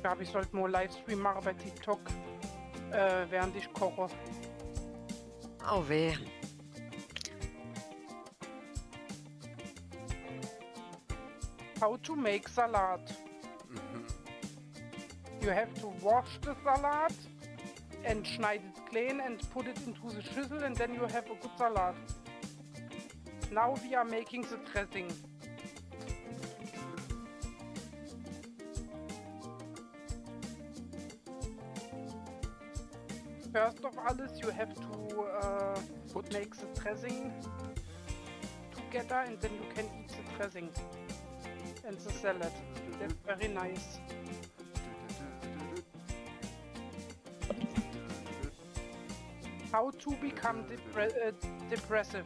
glaube, ich sollte mal einen Livestream machen bei TikTok, während ich koche. Oh weh. How to make salad. You have to wash the salad and schneid it clean and put it into the schüssel and then you have a good salad. Now we are making the dressing. First of all, you have to make the dressing together and then you can eat the dressing and the salad. That's very nice. How to become depressive.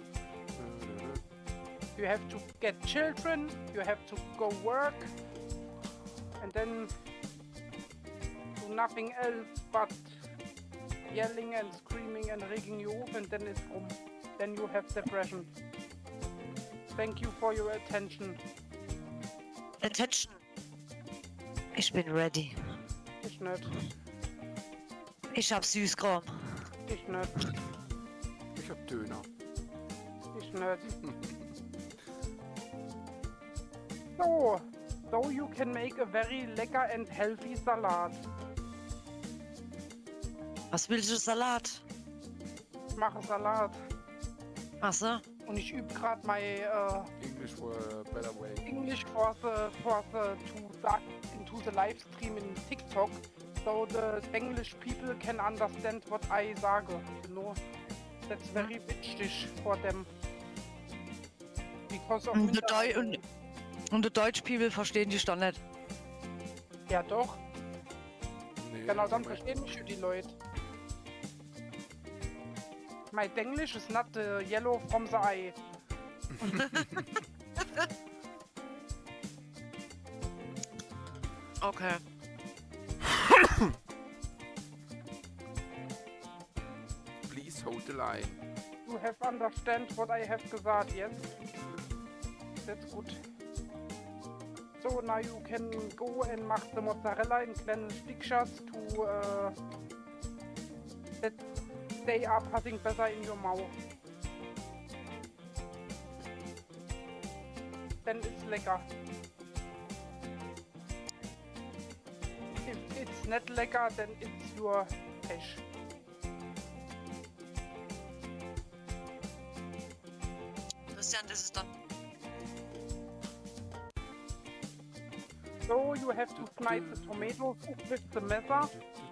You have to get children, you have to go work, and then do nothing else but yelling and screaming and rigging you off, and then it's rum. Then you have depression. Thank you for your attention. Attention. Ich bin ready. Ich nicht. Ich hab Süßkram. Ich nicht. Ich hab Döner. Ich nicht. So you can make a very lecker and healthy salad. Was willst du, Salat? Ich mache Salat. Ach so. Und ich übe gerade mein English for a better way. English into the live stream in TikTok, so the English people can understand what I sage. You know, that's very wichtig for them. Because of Und die Deutsch People verstehen dich doch nicht. Ja doch. Nee, Genau, dann verstehen mich die Leute. My English is not the yellow from the eye. Okay. Please hold the line. You have understand what I have gesagt, yes? That's good. So now you can go and make the mozzarella in kleine Stückchen to that they are passing better in your mouth. Then it's lecker. If it's not lecker, then it's your fish. Christian, das ist dann. So you have to slice the tomatoes with the messer.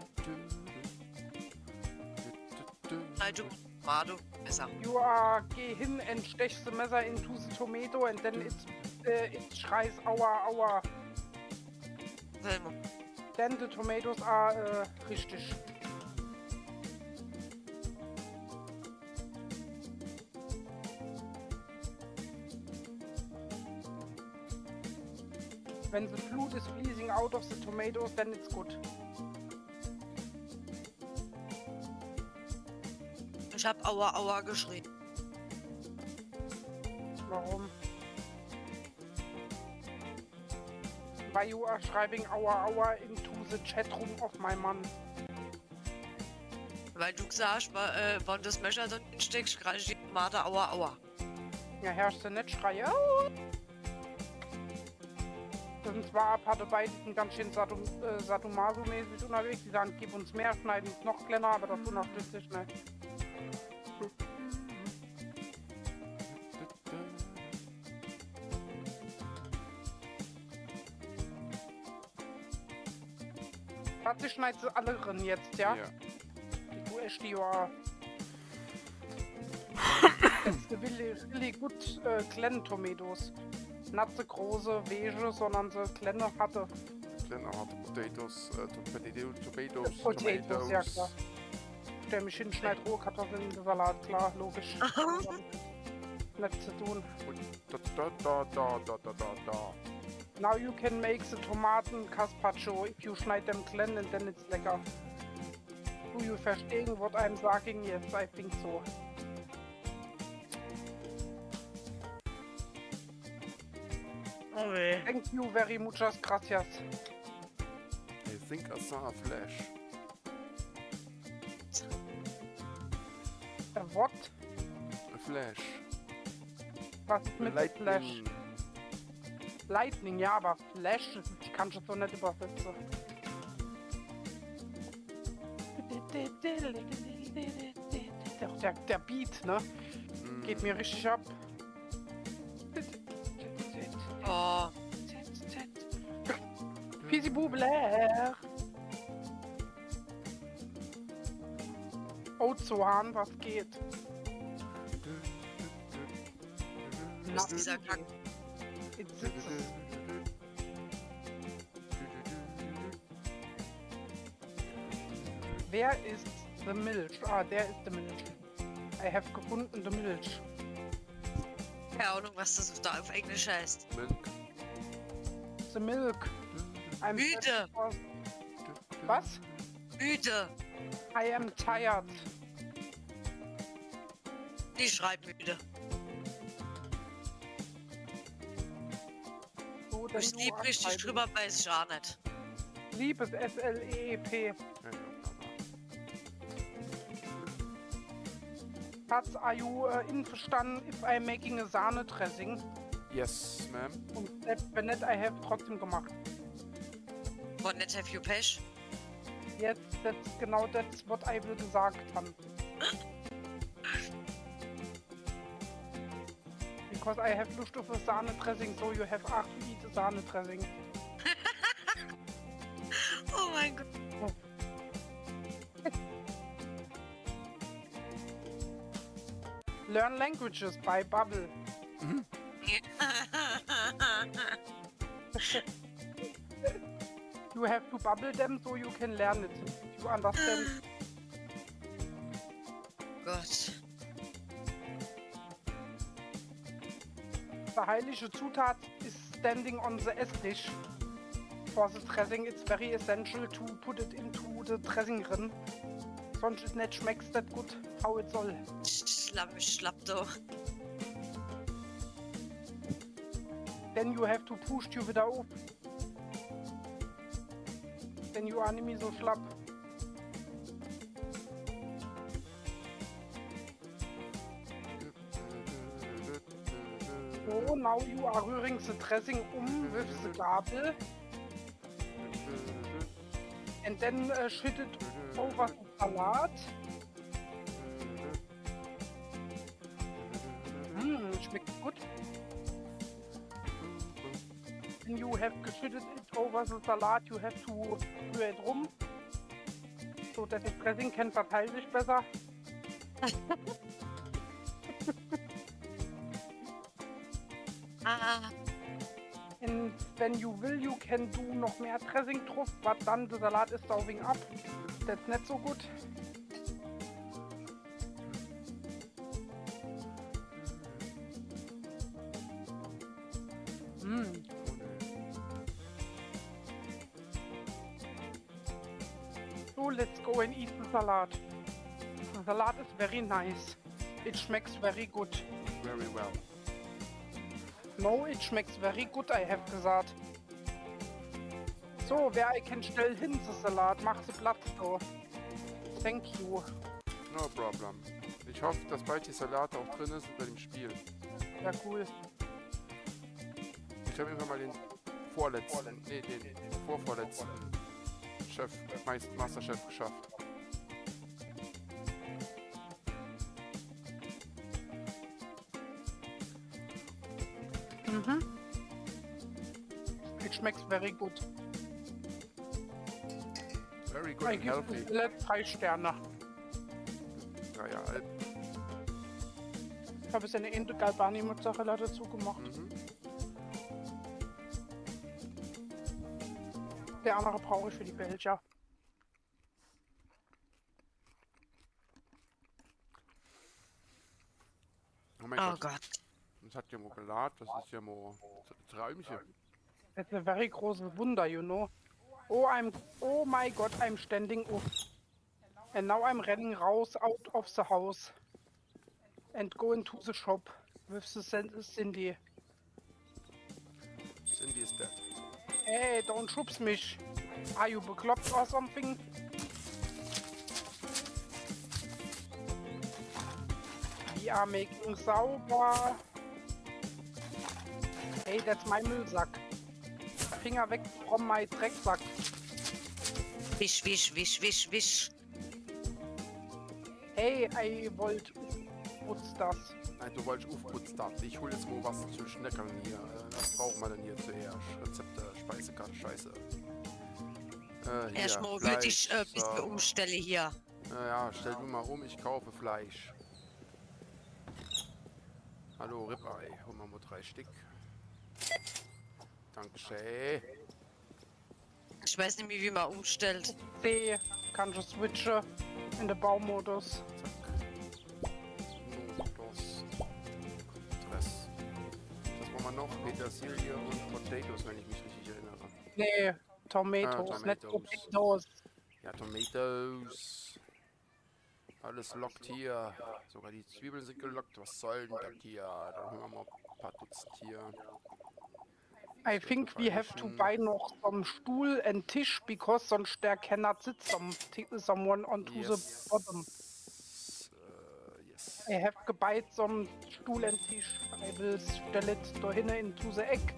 Nein, du. Warte. Besser. You geh hin and stech the messer into the tomato and then it schreis aua aua. Then the tomatoes are richtig. When the fluid is pleasing out of the tomatoes, then it's good. Ich hab Aua Aua geschrien. Warum? Why you are schreiben aua aua into the chat room of my man? Weil du gesagt hast, wann das Messer drin steckst, gerade die Tomate Aua Aua. Ja, herrscht du nicht, schrei aua! Und zwar hatte beide sind ganz schön Sadomaso-mäßig unterwegs. Die sagen, gib uns mehr, schneiden uns noch kleiner, aber das unterstütze ich nicht. Warte, schneidest du alle drin jetzt, ja? Ja. Du echt die ja. Jetzt really gut kleine Tomatoes. Nicht so große, beige, sondern so kleine, harte. Kleine harte Potatoes, Potatoes, ja klar. Stell mich hin, schneid rohe Kartoffeln in den Salat, klar, logisch. Nicht zu tun. Now you can make the tomaten gazpacho if you schneid them clean and then it's lecker. Do you verstehen what I'm saying? Yes, I think so. Oh weh. Thank you very muchas gracias. think I saw a flash. What? A flash. Was ist mit Flash? Lightning, ja, aber Flash, das kannst du so nicht übersetzen. Der Beat, ne? Geht mir richtig ab. Oh. Fisi Bubler. Ozean, was geht? Ist dieser Kack. Jetzt sitzt es. Wer ist the Milch? Ah, der ist the Milch. I have gefunden the Milch. Keine Ahnung, was das da auf Englisch heißt. Milk. The Milk. I'm Müde. Was? Müde. I am tired. Die schreibt müde. So, Ich lieb richtig drüber, weiß ich auch nicht. Liebes S-L-E-E-P. Ja, Schatz, are you einverstanden if I'm making a Sahne dressing? yes, ma'am. Und wenn nicht, I have trotzdem gemacht. Von Net Have You Pech? Jetzt, genau das, was I will gesagt haben. Because I have Lust auf a Sahne dressing, so you have to eat a Sahne dressing. Oh mein Gott. Learn languages by Bubble. You have to bubble them so you can learn it. You understand? Gott. The heilige Zutat is standing on the Esstisch. For the dressing, it's very essential to put it into the dressing drin. Sonst ist nicht schmeckt's das gut, how it soll. Schlapp doch. Then you have to push you wieder auf. Denn you are nämlich so schlapp. So, now you are rühring the dressing with the Gabel. And then shit it over the Salat. Schmeckt gut. When you have geschüttet it over the Salat, you have to rühr it rum. So dass das Dressing kann verteilt sich besser. And when you will, you can do noch mehr Dressing drauf, but dann der Salat ist sauving ab. That's nicht so gut. So, let's go and eat the salad. The salad is very nice. It schmecks very good. Very well. No, it schmecks very good, I have gesagt. So, wer kann schnell hin the Salat? Mach sie platt so. Thank you. No problem. Ich hoffe, dass bald die Salate auch drin ist bei dem Spiel. Ja, cool. Ich habe irgendwann mal den vorletzten, nee, den vorvorletzten Masterchef geschafft. It schmecks very good. Very good I and give healthy. it 3 Sterne. 3,5. Ich habe jetzt eine Ente Galbani Mozzarella dazu gemacht. Der andere brauche ich für die Belgier. Oh mein Oh Gott. Gott. Das hat ja Mobillat, das ist ja mal Träumchen. That's a very großes Wunder, you know. Oh my God, I'm standing up. And now I'm running out of the house. And go into the shop with the Cindy. Cindy is dead. Hey, don't schubs mich. Are you bekloppt or something? We are making sauber. Hey, that's my Müllsack. Finger weg from my Drecksack. Wisch, wisch, wisch, wisch, wisch. Hey, I wollt putz das. Nein, du wolltest aufputzt haben. Ich hol jetzt mal was zu schneckern hier. Was brauchen wir denn hier zuerst? Rezepte, Speisekarte, Scheiße. Hier, Erstmal würde ich Fleisch, bis wir umstelle hier. Ja, stell du mal um, ich kaufe Fleisch. Hallo, Ribeye. Holen wir mal 3 Stück. Dankeschön. Ich weiß nicht, wie man umstellt. C, kannst du switchen in den Baumodus. Modus. Stress. Das wollen wir noch. Petersilie und Potatoes, wenn ich mich richtig erinnere. Nee, Tomatoes, nicht Potatoes. Ja, Tomatoes. Alles lockt hier. Sogar die Zwiebeln sind gelockt. Was soll denn das hier? Dann haben wir mal ein paar Dutzend hier. I think we have to buy noch some Stuhl and Tisch because sonst there cannot sit someone onto the bottom. Yes. I have gebuy some Stuhl and Tisch. I will stell it da hinten into the egg.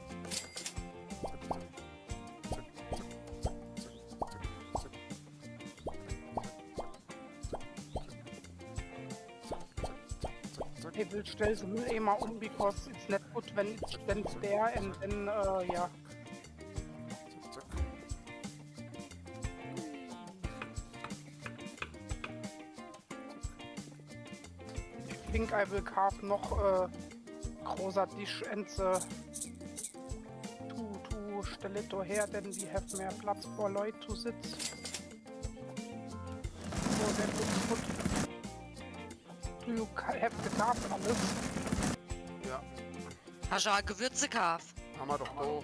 I will stell the Müll eh mal um because it's not good when it stands there and then yeah. I think I will carve noch großer Tisch and the to stell it her, then we have mehr Platz for Leute to sit. So that looks good. Do you have gecarved alles? Ja, Hast du auch Gewürze gekauft? haben wir doch da.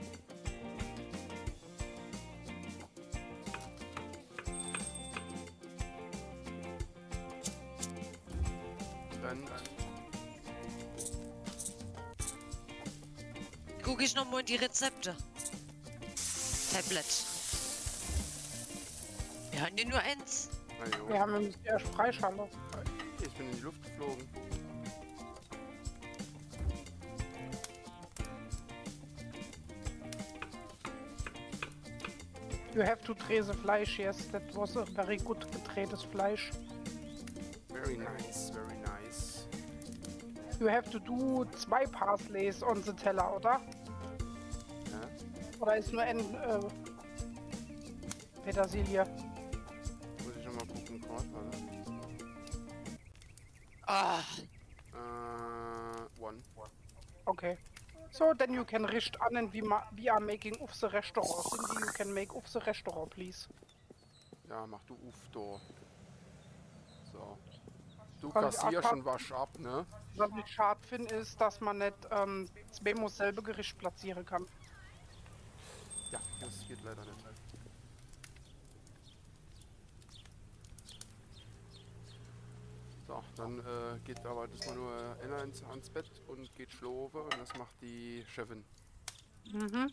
Brennt. Guck ich noch mal in die Rezepte. Tablet. Wir haben ja nur eins. Na jo. Wir haben nämlich erst Freischale. Ich bin in die Luft geflogen. You have to dreh the Fleisch, yes, that was a very good gedrehtes Fleisch. Very nice, very nice. You have to do 2 Parsleys on the Teller, oder? Ja? Oder ist nur ein Petersilie? Muss ich noch mal gucken, Kord, warte. Ah, 1. Okay. So, then you can richt an and we are making of the restaurant. Cindy, you can make of the restaurant, please. Ja, mach du auf da. So. Du Was ich kassierst auch und wasch ab, ne? Was ich schade finde, ist, dass man nicht zweimal selbe Gericht platzieren kann. Ja, das geht leider nicht. So, dann geht aber das mal nur einer ans Bett und geht schlafen und das macht die Chefin. Mhm.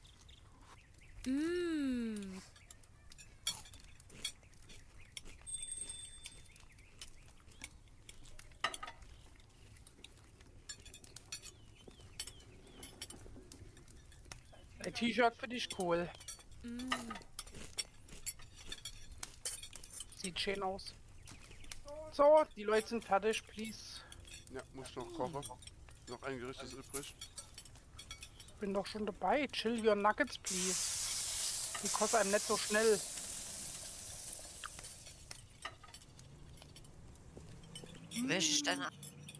Ein T-Shirt finde ich cool. Sieht schön aus. So, die Leute sind fertig, please. Ja, muss noch kochen. Noch ein Gericht ist übrig. Bin doch schon dabei. Chill your nuggets, please. Because I'm nicht so schnell. welche ist deine?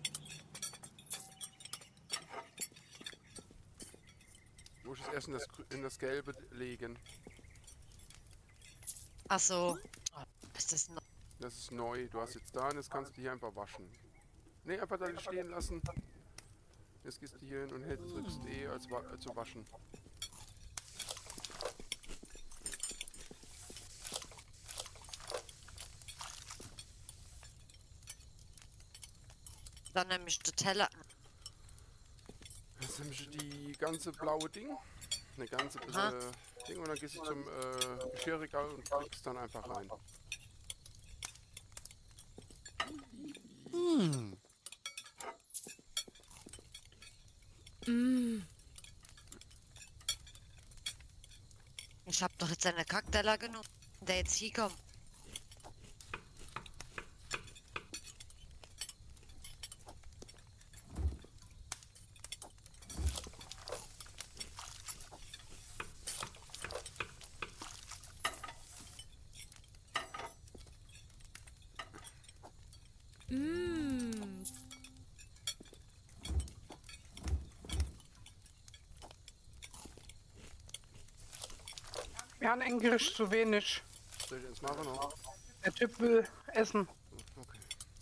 Muss ich es erst in das Gelbe legen. Ach so. Ist das noch? Das ist neu. Du hast jetzt da und jetzt kannst du hier einfach waschen. Ne, einfach da stehen lassen. Jetzt gehst du hier hin und drückst E als zu waschen. Dann nämlich der Teller. Jetzt nimmst du die ganze blaue Ding. Eine ganze Aha. bisschen Ding und dann gehst du zum Geschirrregal und kriegst dann einfach rein. Ich hab doch jetzt eine Kackteller genommen, der jetzt hier kommt. Wir haben ein Gericht zu wenig. Soll ich ins Machen noch? Der Typ will essen. Okay.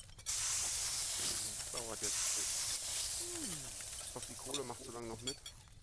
Das dauert jetzt. Ich hoffe, die Kohle macht so lange noch mit.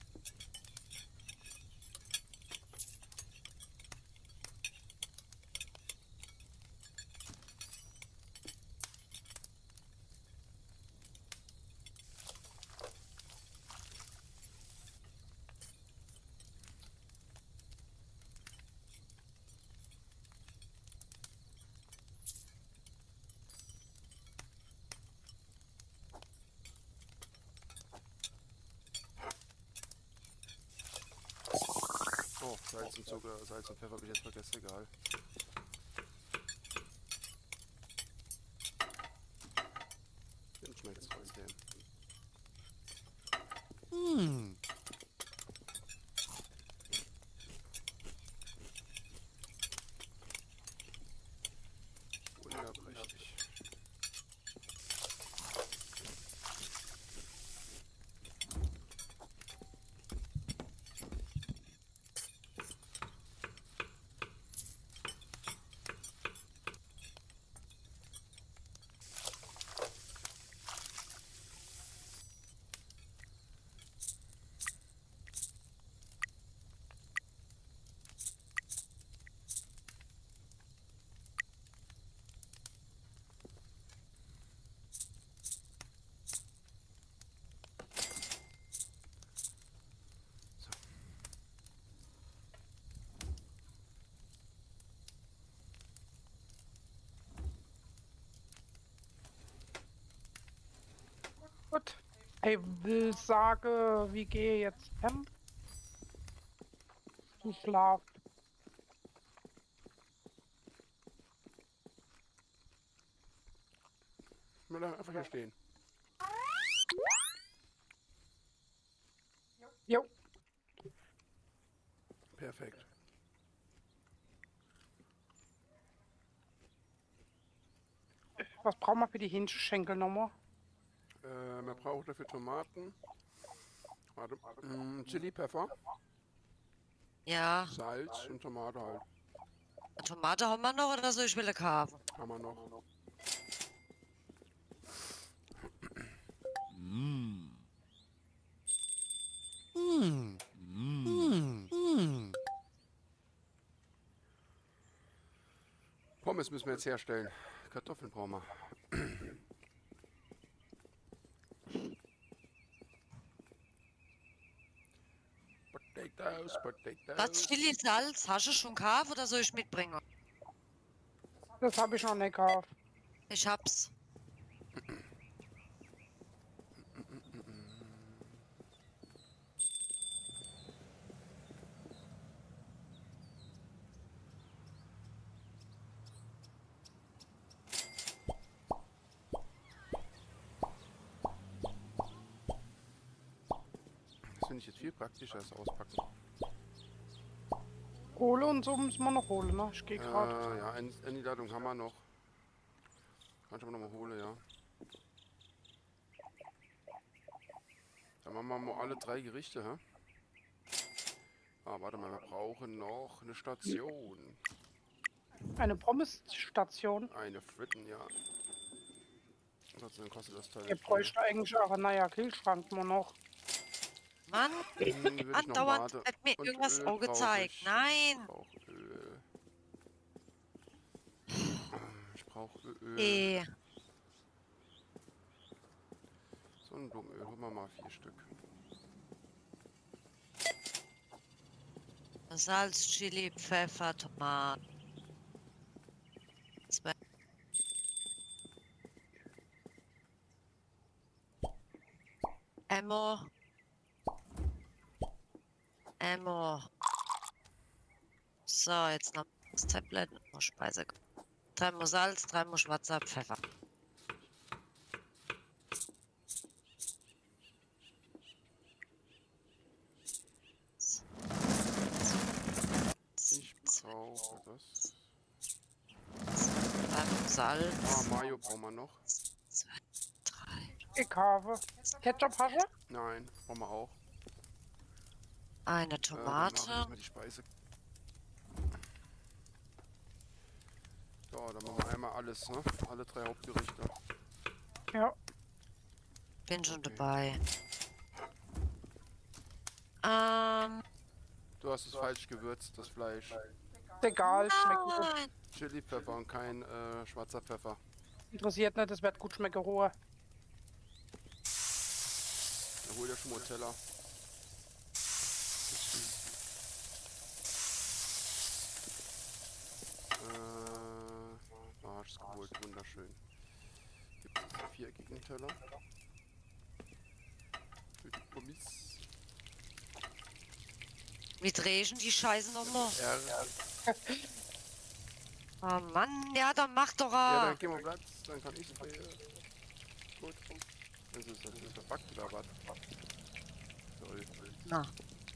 Oh, Salz und Zucker, Salz und Pfeffer habe ich jetzt vergessen, egal. Dann schmeckt es trotzdem. Wunderprächtig. Gut. Ich will sagen, wir gehen jetzt hin. Zu Schlaf. Wir bleiben einfach hier stehen. Jo. Perfekt. Was brauchen wir für die Hähnchenschenkel nochmal? Man braucht dafür Tomaten. Warte. Chili, Pfeffer, Ja, Salz und Tomate halt. Tomate haben wir noch oder soll ich will kaufen? Haben wir noch. Pommes müssen wir jetzt herstellen. Kartoffeln brauchen wir. Potatoes, Das Potatoes. Chili Salz, hast du schon gekauft oder soll ich mitbringen? Das habe ich noch nicht gekauft. Ich hab's. Das finde ich jetzt viel praktischer als auspacken. Kohle und so müssen wir noch holen, ne? Ich gehe gerade. Ja, eine Ladung haben wir noch. Kann ich aber noch mal holen, ja. Dann machen wir mal alle 3 Gerichte, hä? Ah, warte mal, wir brauchen noch eine Station. Eine Pommesstation. Eine Fritten, ja. Ansonsten kostet das Teil. Ihr nicht viel. bräuchte eigentlich auch einen naja, Kühlschrank nur noch. Mann, Würde ich noch andauernd Mate hat mir und irgendwas Öl auch brauche gezeigt. ich. Nein. Ich brauche Öl. Ich brauche Öl. Sonnenblumenöl, holen wir mal 4 Stück. Salz, Chili, Pfeffer, Tomaten. Ammo. Ammo. So, jetzt noch das Tablet und noch Speise. 3 Mo Salz, 3 Mo schwarzer Pfeffer. Ich brauche das. 3 Mo Salz. Mayo brauchen wir noch. 2, 3. Ich habe. Ketchup hast du? Nein, brauchen wir auch. Eine Dann mache ich Tomate. mal die Speise. So, dann machen wir einmal alles, ne? Alle 3 Hauptgerichte. Ja. Bin schon Okay. dabei. Du hast es falsch gewürzt, das Fleisch. Egal, schmeckt gut. Nein. Chili Pfeffer und kein schwarzer Pfeffer. Interessiert nicht, das wird gut schmecken roher. Dann hol dir schon mal einen Teller. Ist geholt, wunderschön. Gibt es einen viereckigen Teller? Für die Pommes. Wie drehe ich denn die Scheiße nochmal? R. Oh Mann, ja, dann mach doch. Ja, dann geh mal Platz, dann kann ich drehen. Gut. Das ist verpackt oder was? Toll. Na.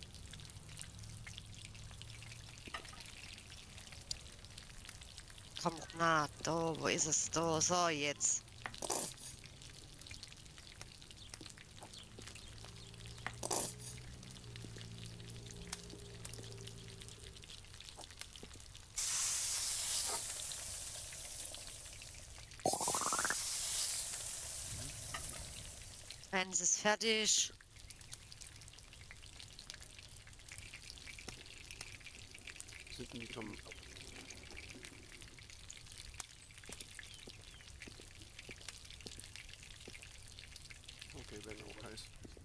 Komm, na, da, wo ist es? Da, so, jetzt. Wenn es ist fertig. Sind die Tomaten? Okay, wenn auch heiß.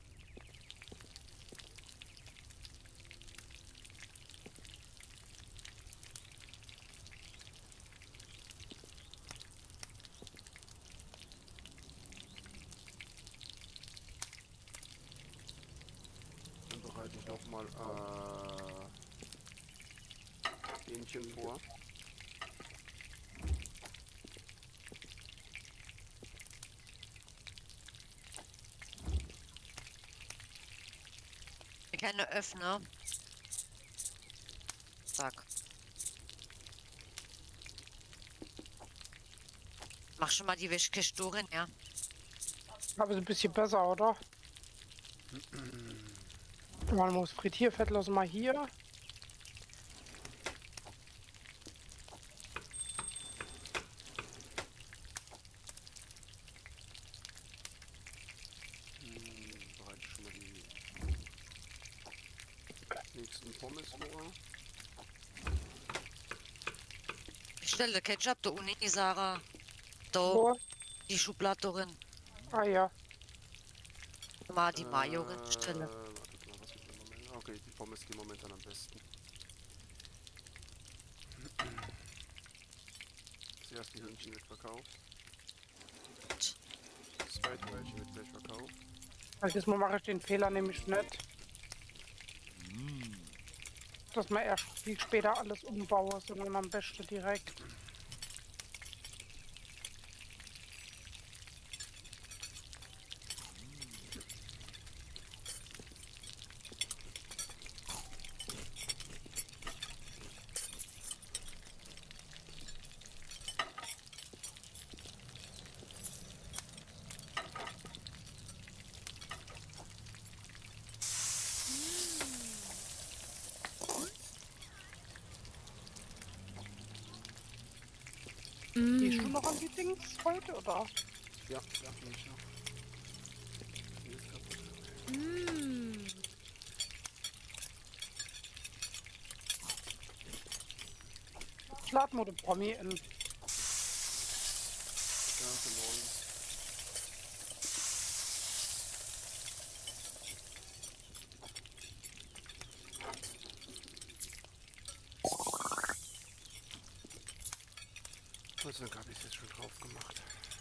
Dann bereite ich nochmal Hähnchen vor. Keine Öffner. Zack. Mach schon mal die Wischkiste durch, ja. Aber ist ein bisschen besser, oder? Man muss Frittierfett lassen mal hier. Bereite ich schon mal die nächsten Pommes vor. Ich stelle Ketchup da unten, die Sarah. Da, Wo? die Schublade drin. Ah ja. Mal die Mayo reinstelle. Wartet mal, was geht im Moment? Okay, die Pommes gehen momentan am besten. Das erste Hähnchen wird verkauft. Das zweite Hähnchen wird gleich verkauft. Also diesmal mache ich den Fehler nämlich nicht. Dass man erst viel später alles umbaue, sondern am besten direkt. Gehst du noch an die Dings heute, oder? Ja, ja, bin ich noch. Die ist kaputt. Ich lade mal den Promi in. Ja, für morgen. Also habe ich es jetzt schon drauf gemacht.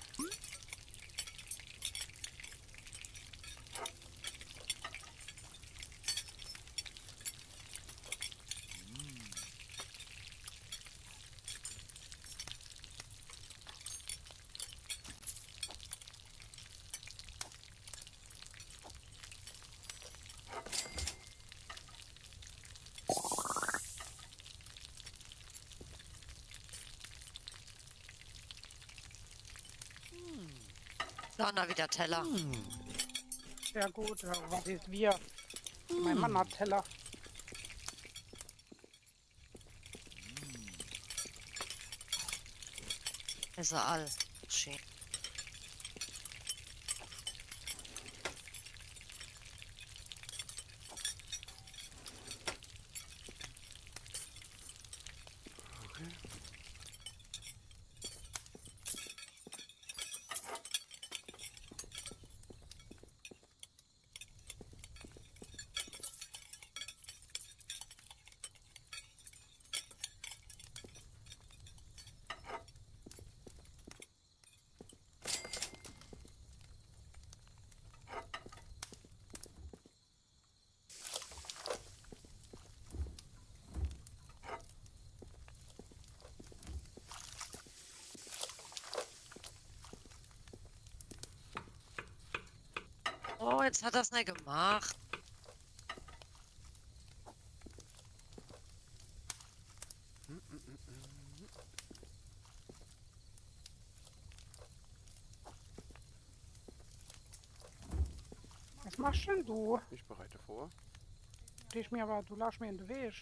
Da na wieder Teller. Sehr gut. Ja, was ist wir? Mein Mann hat Teller. Ist er all. Schön. Okay. Oh, jetzt hat er es nicht gemacht. Was machst denn du? Ich bereite vor. Du lässt mir in den Weg.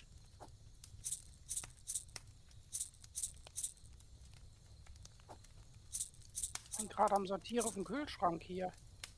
Ich bin gerade am Sortieren vom Kühlschrank hier.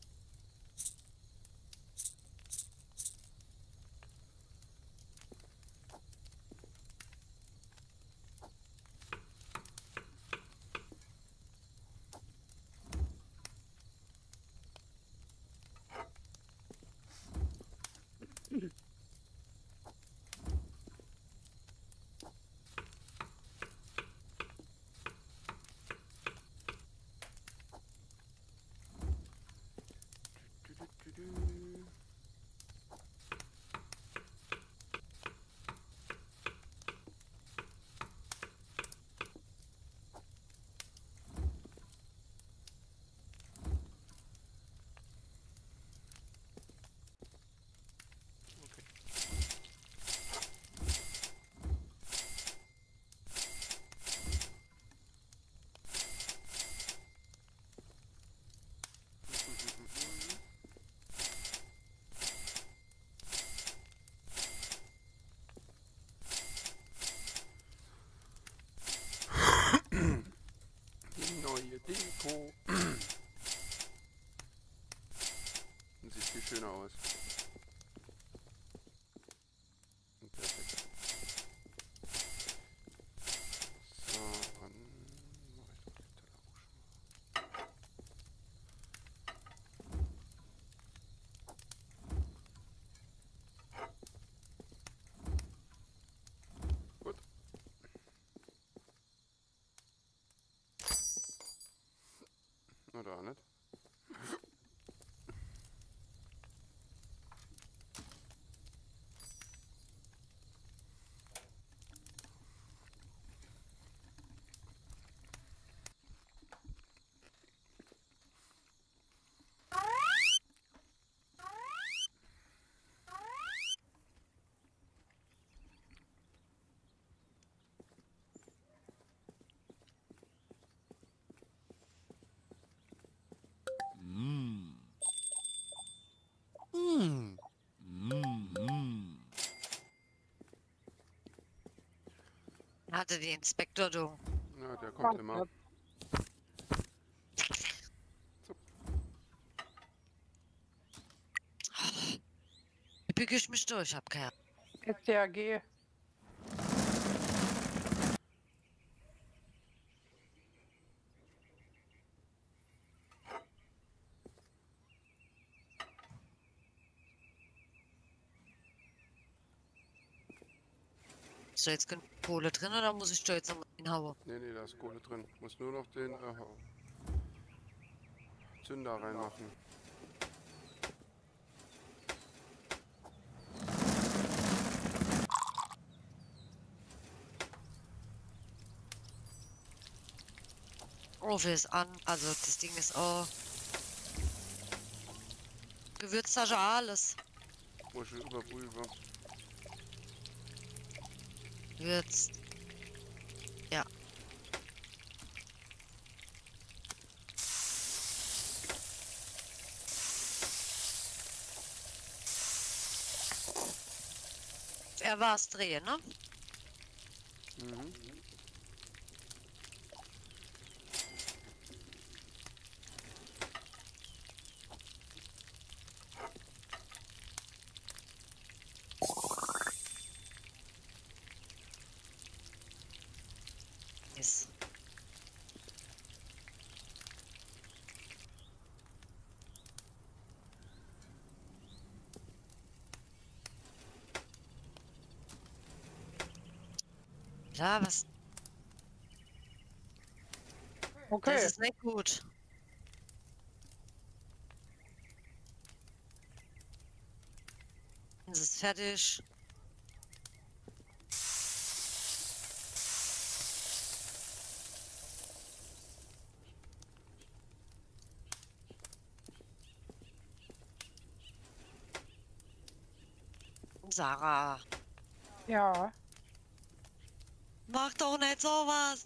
Die neue Deko. Sieht viel schöner aus. Perfekt. So, dann mache ich doch die Teller auch schon mal. Gut. Oder nicht? Hatte die Inspektor, du. Ja, der kommt immer. Wie büge ich mich durch? Hab keine. STRG. Ist da jetzt genug Kohle drin oder muss ich da jetzt nochmal hinhauen? Nee, da ist Kohle drin. Muss nur noch den Zünder reinmachen. Ofen ist an, also das Ding ist auch. Gewürztasche, alles. Muss ich überprüfen. Gewürz. Ja. Er war es drehen, ne? Mhm. Yes. Ja, was? Okay. Das ist nicht gut. Es ist fertig. Sarah, Ja. mach doch nicht sowas.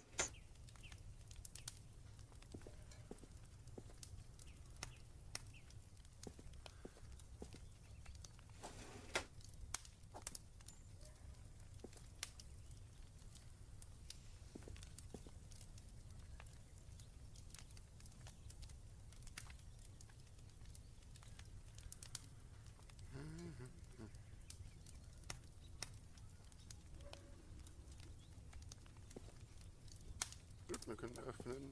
Gut, wir können öffnen.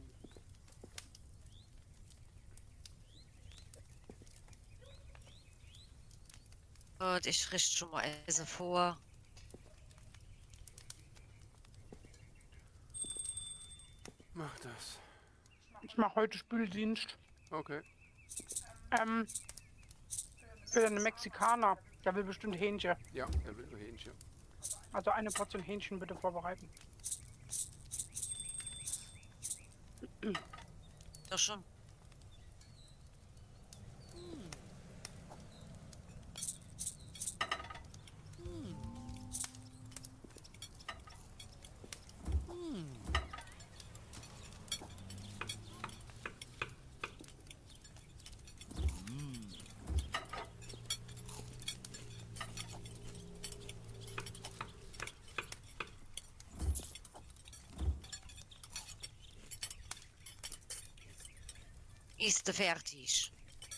Und ich richte schon mal Essen vor. Mach das. Ich mache heute Spüldienst. Okay. Für einen Mexikaner. Der will bestimmt Hähnchen. Ja, er will nur Hähnchen. Also eine Portion Hähnchen bitte vorbereiten. Doch schon. Ist fertig.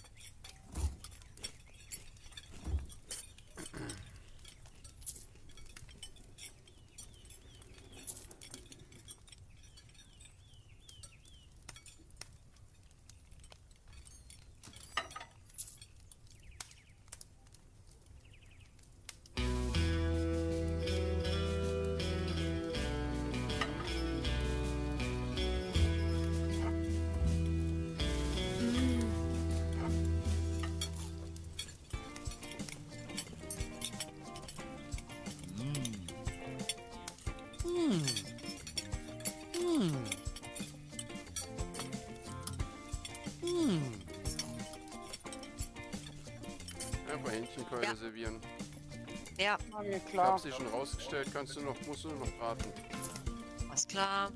Einfach Hähnchenkeule Ja. servieren. Ja, Na, mir Ich klar. hab sie schon rausgestellt, musst du noch braten. alles klar.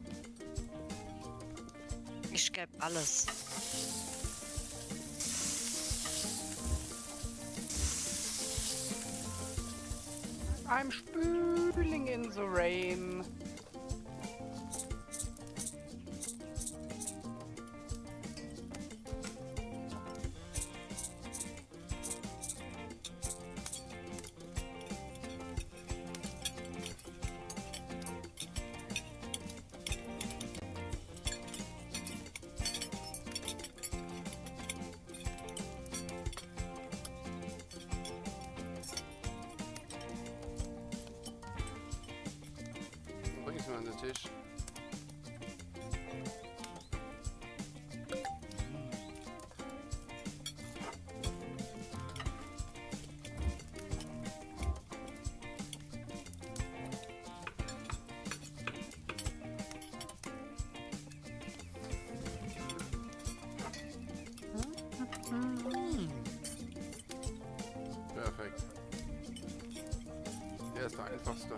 Ich gebe alles. I'm spüling in the rain. der Tisch. Perfekt. Der ist der einfachste.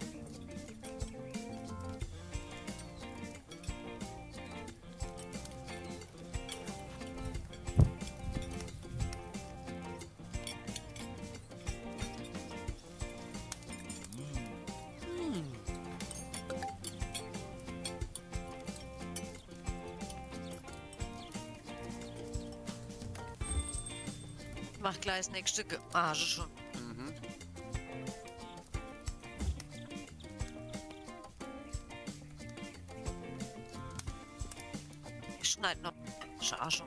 Mach gleich das nächste Gage schon. Mhm. Ich schneide noch Charge.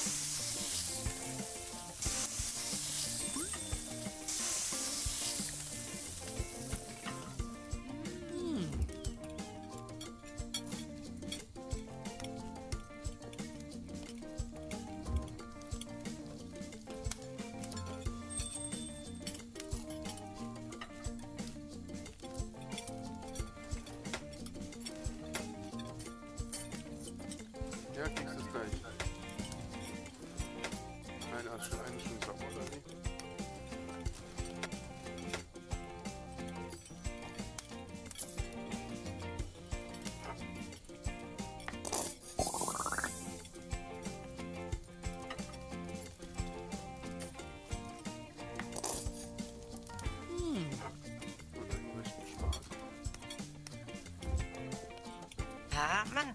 Ja, kriegst du es gleich. Eine Stunde sauber, oder wie? Oder irgendwelchen Spaß. Ja, Mann.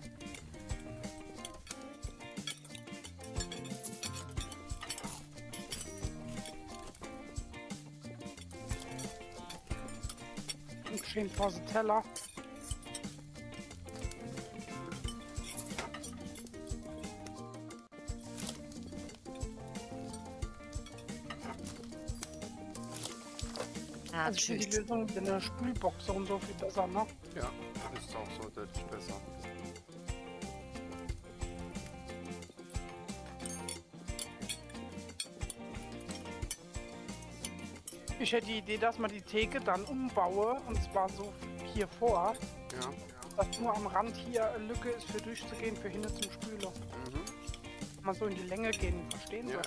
Und schön vor den Teller. Ja, Also ich finde die tschüss. Lösung mit einer Spülbox und so viel besser, ne? Ja, ist auch so deutlich besser. Ich hätte die Idee, dass man die Theke dann umbaue, und zwar so hier vor, Ja. dass nur am Rand hier eine Lücke ist für durchzugehen, für hinten zum Spüler. Mhm. Mal so in die Länge gehen, verstehen Sie? Ja,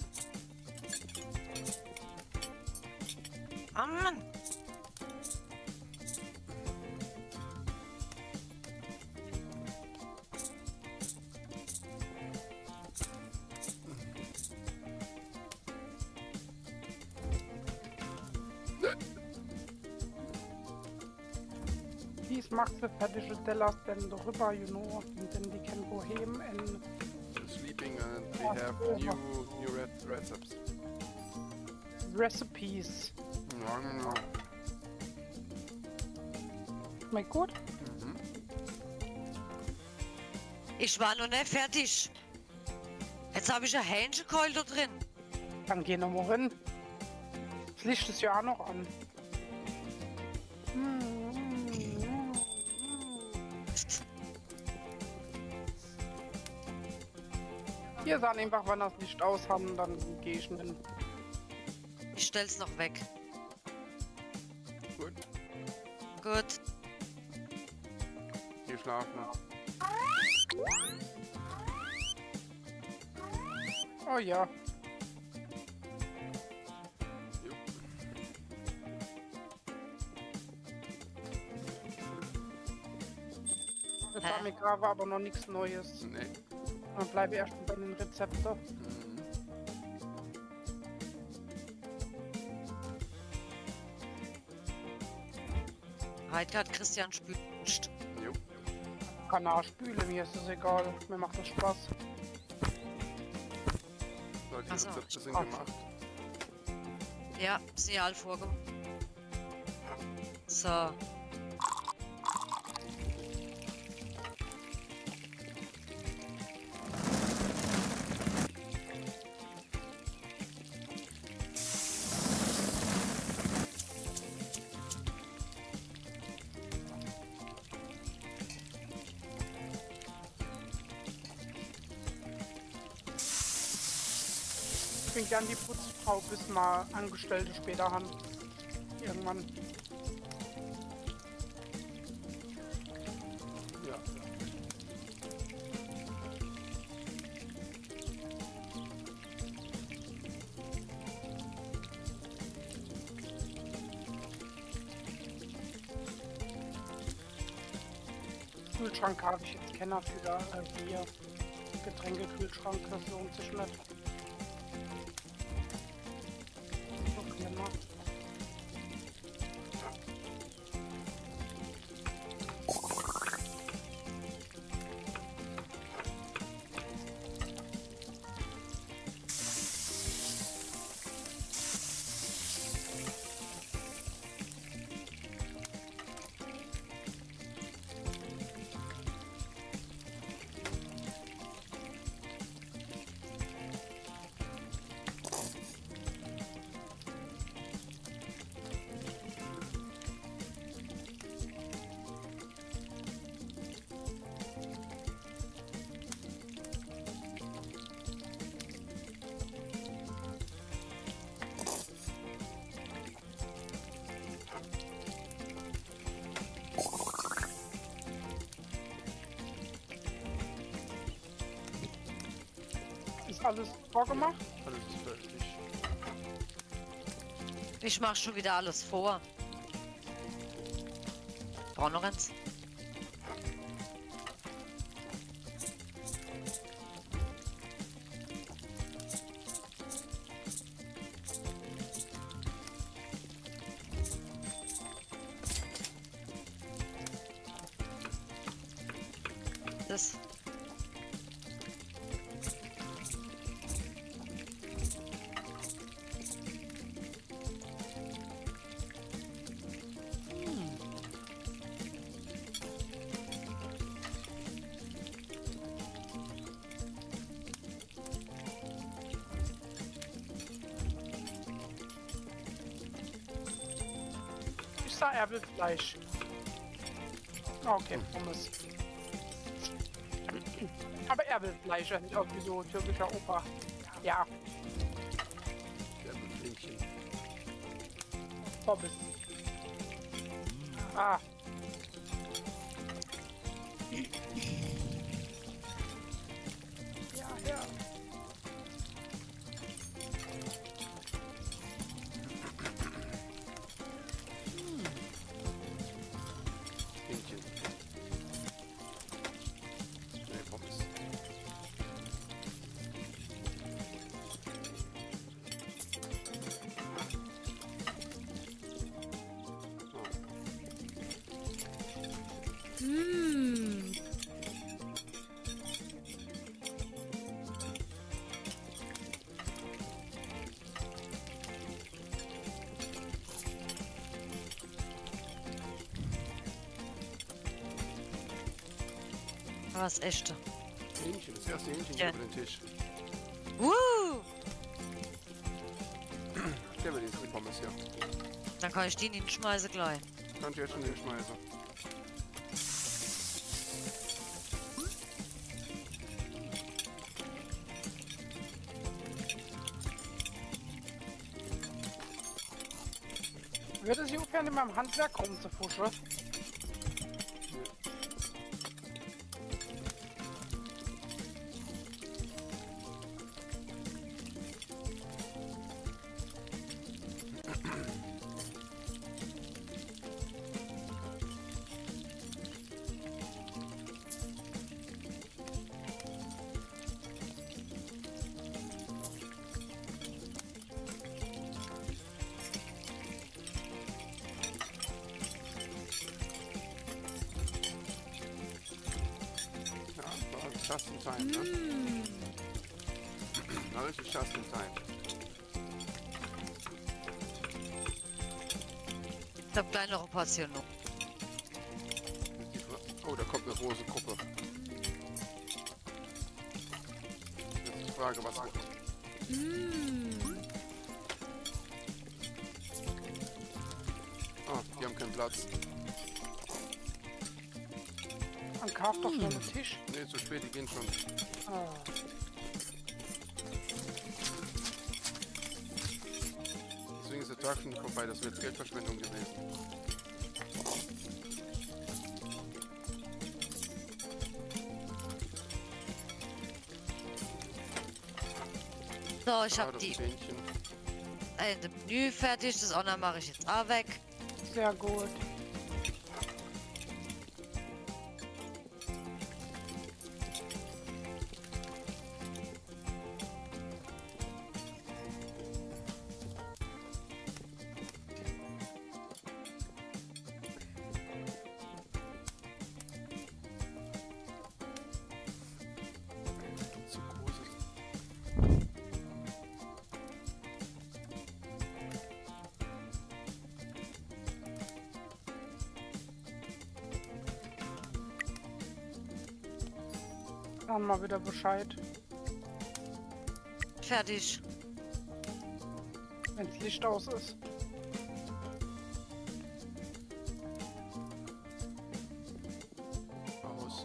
Oh Mann. Dies macht the fertige Tellers then rüber, you know, and then we can go home and sleeping and we have new recipes. recipes. Ja. Schmeckt gut? Mhm. Ich war noch nicht fertig. Jetzt habe ich ein Hähnchenkeul da drin. Dann geh noch mal hin. Das Licht ist ja auch noch an. Hier sagen einfach, wenn das Licht aus haben, dann gehe ich hin. Ich stell's noch weg. Gut. Gut. Hier schlafen. Oh ja. Jo. Jetzt haben wir gerade aber noch nichts Neues. Nee. Dann bleibe ich erst bei den Rezepten. Mhm. Heute hat Christian spült. Jo. Kann auch spülen, mir ist das egal. Mir macht das Spaß. So, die Ach so, Rezepte sind Spaß. gemacht. Ja, sind ja alle vorgekommen. So. Ich bin gern die Putzfrau, bis mal Angestellte später haben. Irgendwann. Ja. Kühlschrank habe ich jetzt Kenner für hier. Getränkekühlschrank, das lohnt sich nicht. So, Kenner. Ist alles vorgemacht? Alles ist fertig. Ich mach schon wieder alles vor. Brauch noch eins. Das. Ich sah Erbelfleisch. Okay, Pommes. Aber Erbelfleisch, nicht irgendwie so türkischer Opa. Ja, Ja, mit Flinkchen. Pommes. Ah. Ja, ja. Flinkchen. Nee, Pommes. Was echte. Hähnchen, das erste Hähnchen Ja. über den Tisch. Der will jetzt die Pommes hier. Dann kann ich die hinschmeißen gleich. Kannst du jetzt schon hinschmeißen. Würde sie ungern in meinem Handwerk rumzufuschen? Ja, war just in time, ne? Na, richtig just in time. Ich hab kleinere Portionen noch. Ist die Oh, da kommt eine große Gruppe. Jetzt ist die Frage, was... Ah, die haben keinen Platz. Dann kauf doch schon einen Tisch. Nee, zu spät, die gehen schon. Ah. der Tag schon vorbei, das wäre jetzt Geldverschwendung gewesen. So, ich Ah, habe das die Fähnchen. Menü fertig. Das Honor mache ich jetzt auch weg. Sehr gut. Zu groß ist. Dann mal wieder Bescheid, Fertig. wenn's Licht aus ist. Aus.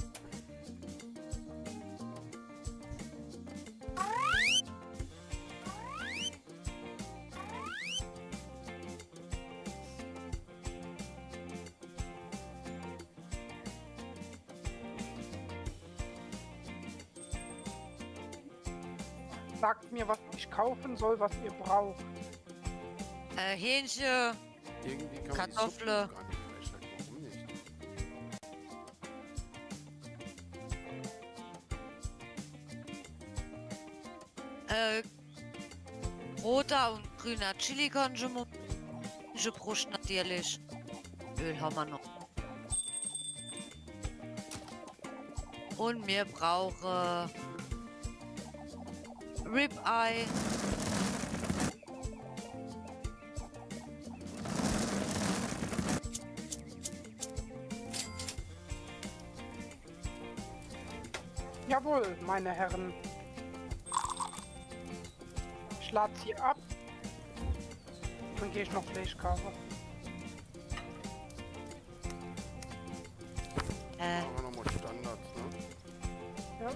Sagt mir, was ich kaufen soll, was ihr braucht. Hähnchen. Irgendwie kann man Kartoffel. die Suppe gar nicht freischalten. Warum nicht? Roter und grüner Chili Consumo. Brust natürlich. Öl haben wir noch. Und wir brauchen Ribeye. Jawohl, meine Herren. Ich lade sie ab. Dann gehe ich noch Fleisch kaufen. Machen wir nochmal Standard, ne? Ja.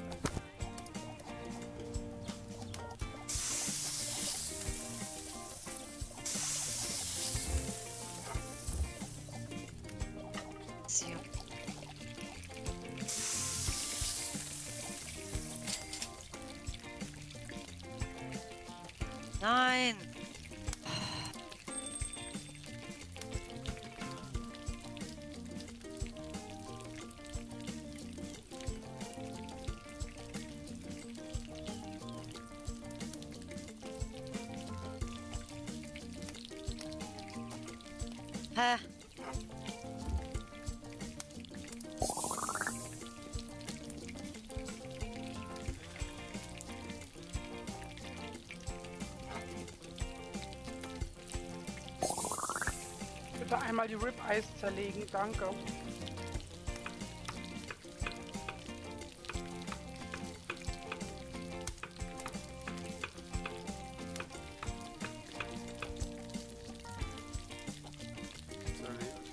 So. Nein. Hä? Bitte einmal die Rib-Eyes zerlegen, danke. Zerlegt.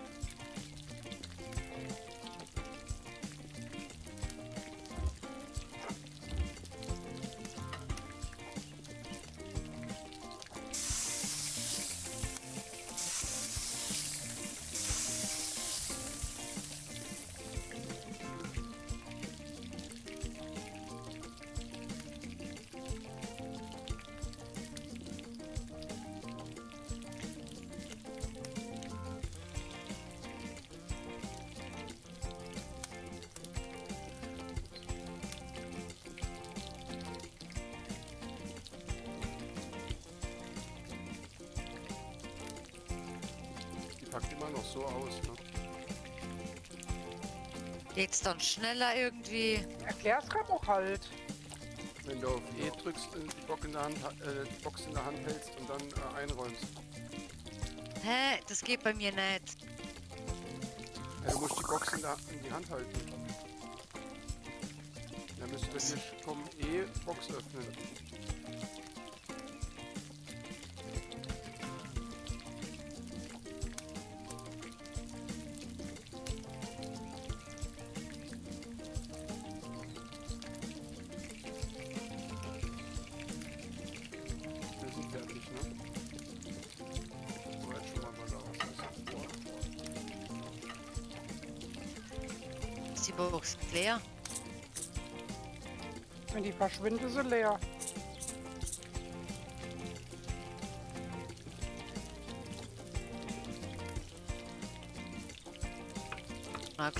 Die packt immer noch so aus, ne? Geht's dann schneller irgendwie? Erklär's grad auch halt. Wenn du auf E drückst, die Box in der Hand, die Box in der Hand hältst und dann einräumst. Hä? Das geht bei mir nicht. Ja, du musst die Box in die Hand halten. Dann müsste bei dir kommen E, Box öffnen. Wir sind fertig, ne? Box leer. Wenn die verschwindet, ist sie leer. Na,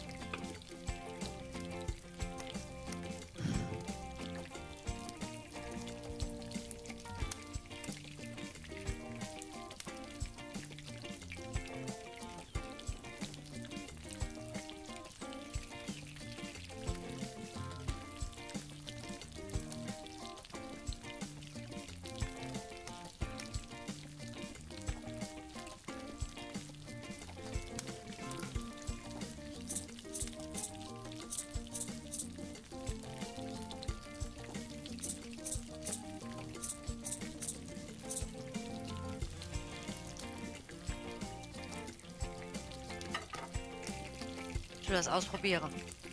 ich will das ausprobieren.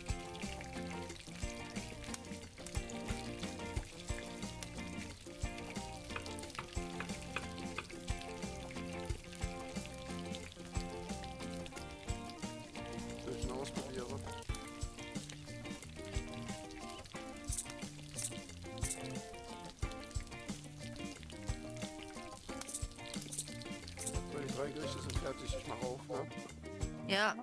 Soll ich ihn ausprobieren? So, die 3 Gerichte sind fertig. Ich mache auf, ne? Ja.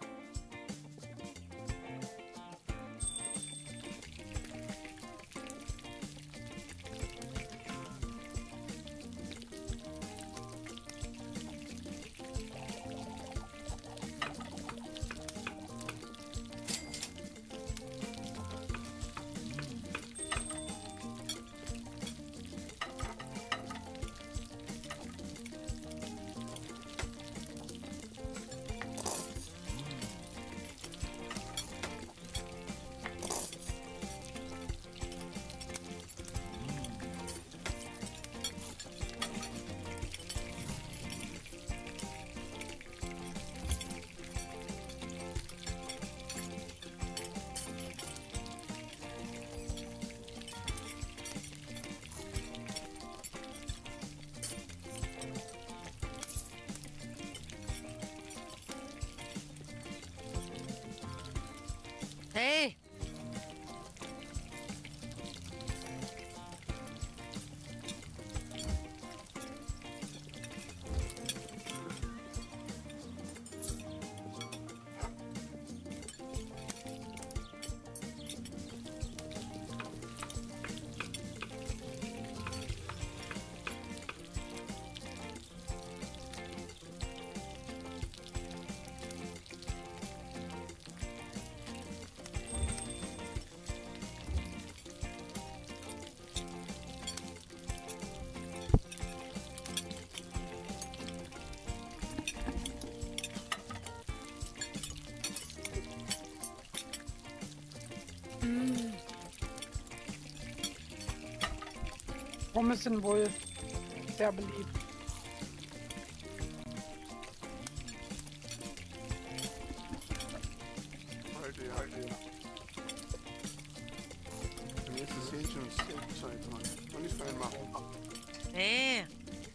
Hey! Pommes sind wohl sehr beliebt. Halte. Und jetzt ist Hähnchen und Steakzeit dran. Und nicht reinmachen. Nee.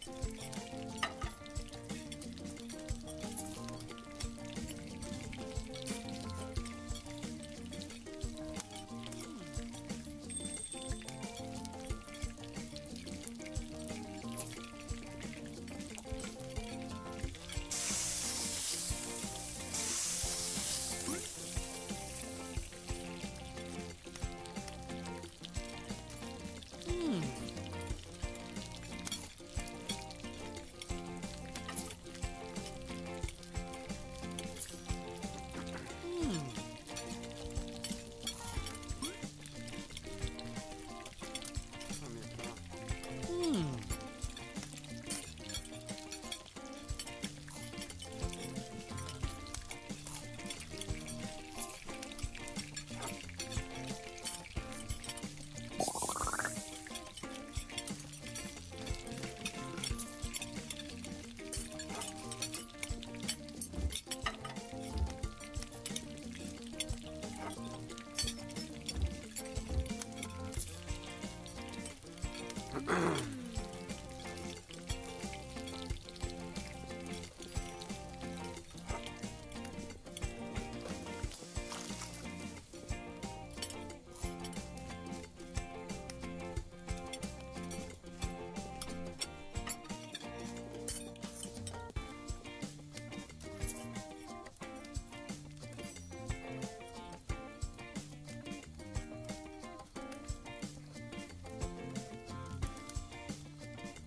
War mir klar.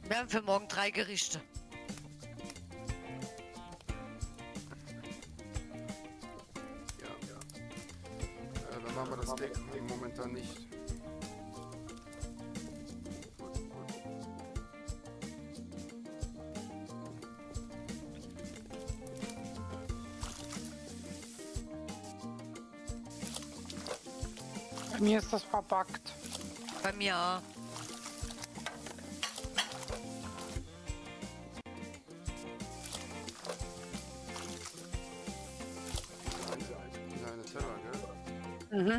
Wir haben für morgen 3 Gerichte. Ja. Dann machen wir das Deck momentan nicht. Gut, gut. Bei mir ist das verbuggt. Bei mir auch. Wieder eine Terra, gell? Mhm.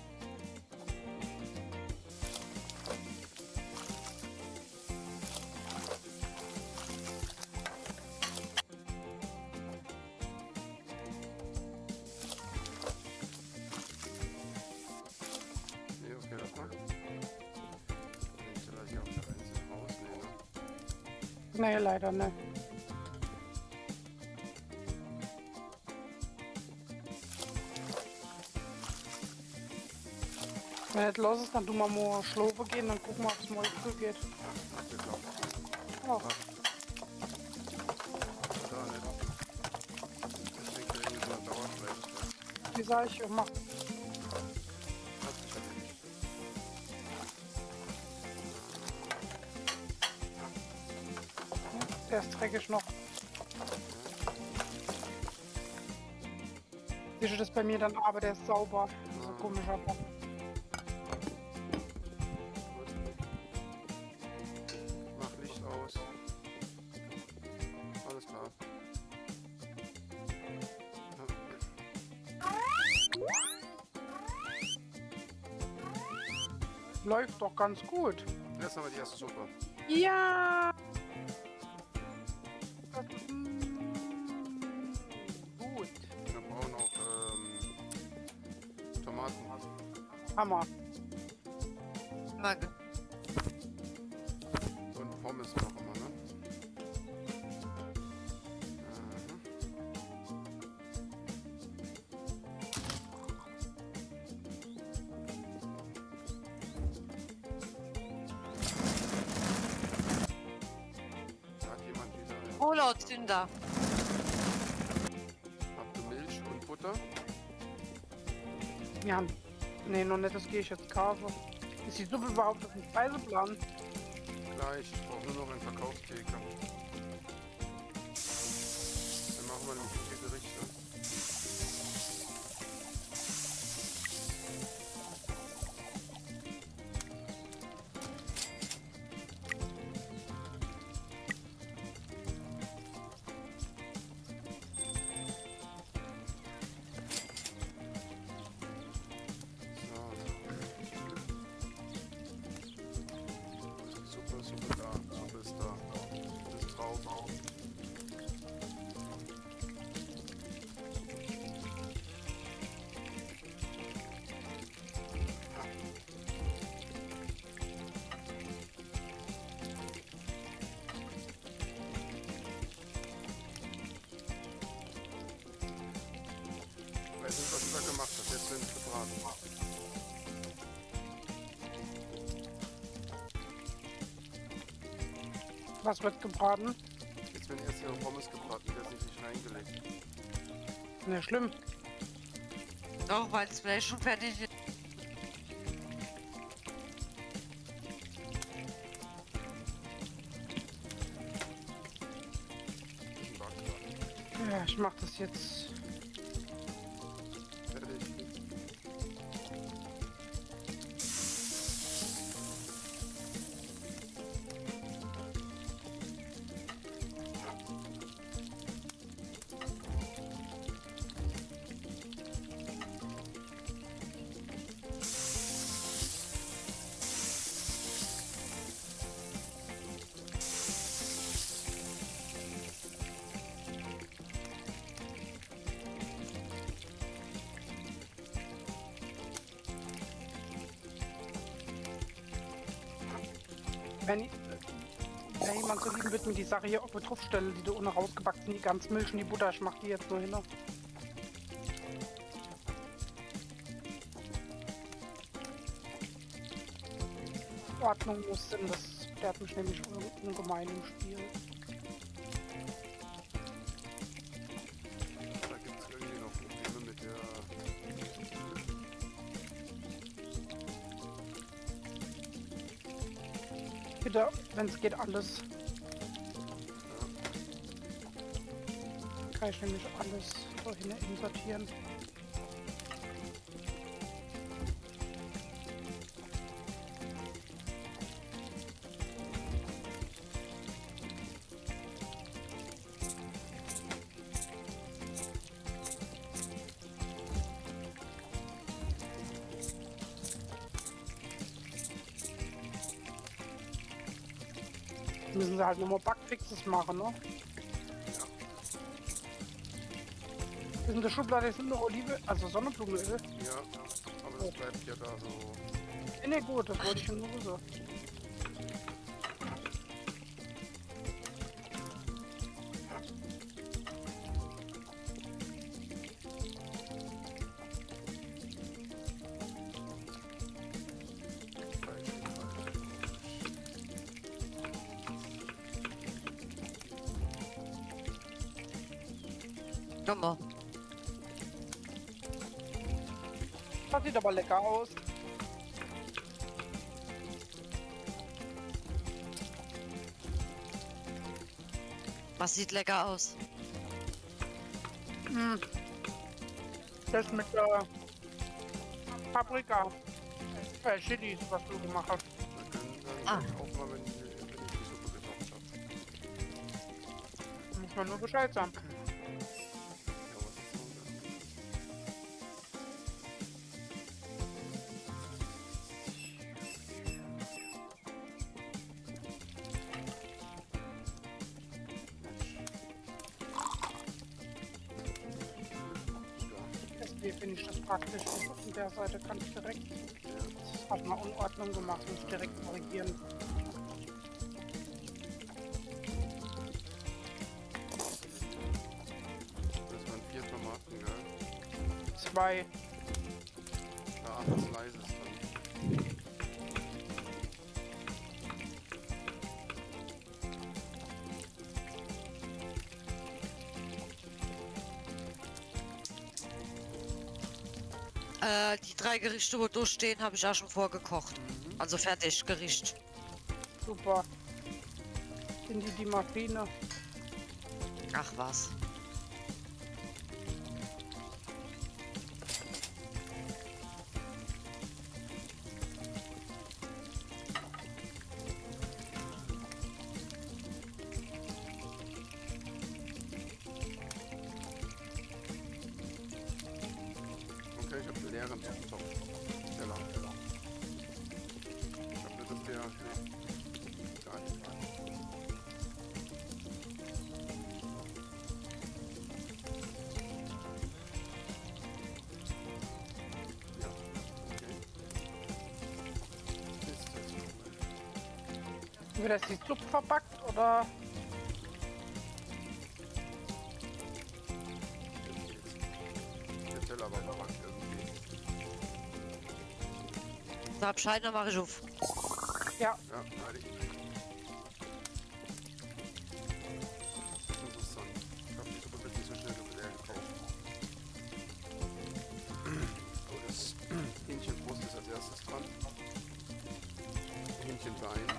Nee, okay, lass mal. Den Teller hier auf der einen Seite rausnehmen. Nee, leider nicht. Wenn das los ist, dann tun wir mal schlafen gehen, dann gucken wir, ob es morgen früh geht. Hat geklappt. Ja. Da nicht. Deswegen kriegen wir so eine Dauerschleife. Wie sag ich, mach. Hat sich erledigt. Der ist dreckig noch. Siehst du das bei mir dann, aber der ist sauber. So komisch, aber. Gut. Mach Licht aus. Alles klar. Läuft doch ganz gut. Jetzt haben wir die erste Suppe. Ja! Gut. Wir brauchen auch Tomaten. Hammer. Mag- Und Pommes brauchen wir, ne? Da hat jemand wieder. Urlaubszünder. Habt ihr Milch und Butter? Ja. Nee, noch nicht, das gehe ich jetzt kaufen. Ist die Suppe überhaupt auf dem Speiseplan? Gleich. Ich brauche nur noch einen Verkaufstheke. Dann machen wir nämlich 4 Gerichte. So. Suppe da. Suppe ist da. Suppe ist drauf. Ich weiß nicht, was du da gemacht hast. Jetzt werden es gebraten. Was wird gebraten? Jetzt werden erst ihre Pommes gebraten. Der ist nicht reingelegt. Ne, schlimm. Doch, weil das Fleisch schon fertig ist. Das ist ein Backbraten. Ja, ich mach das jetzt. Fertig. Wenn jemand so lieben wird, mir die Sache hier auf die Truppstelle, die du unten rausgebacken, die ganz Milch und die Butter, ich mach die jetzt nur hin. Ordnung muss in das Der hat mich nämlich ungemein im Spiel. Da gibt es irgendwie noch Probleme mit der... Bitte, wenn es geht, alles. Kann ich nämlich alles vorhin insertieren. Müssen sie halt nochmal Bugfixes machen, ne? In der Schublade ist nur Olive, also Sonnenblumenöl. Ja, aber das bleibt ja da so... Nee, gut, das wollte ich nur so. Guck mal. Das sieht aber lecker aus. Was sieht lecker aus? Hm. Das mit Paprika. Chilis, was du gemacht hast. Wir können dann auch mal, wenn ich die Suppe gekocht habe. Muss man nur Bescheid sagen. Ja, was ist so? Deswegen finde ich das praktisch. Von der Seite kann ich direkt. Hat mal Unordnung gemacht und ich direkt korrigieren. Das waren 4 Tomaten, gell? 2. Da 8 Slices dann. Die 3 Gerichte, wo durchstehen, habe ich auch schon vorgekocht. Also fertig, Gericht. Super. Sind die Maschine? Ach was. Okay, ich habe einen leeren Topf. Teller. Ich hoffe, dass der gar nicht rein. Ja, okay. Ist das cool. Wird das die Suppe verpackt oder? Der Teller war verpackt irgendwie. Da Bescheid, dann mache ich auf. Ja, Ja, leider. Interessant. Ich glaube, die Suppe wird nicht so schnell leer gekauft. Oh, das Hähnchenbrust ist als erstes dran. Hähnchenbein.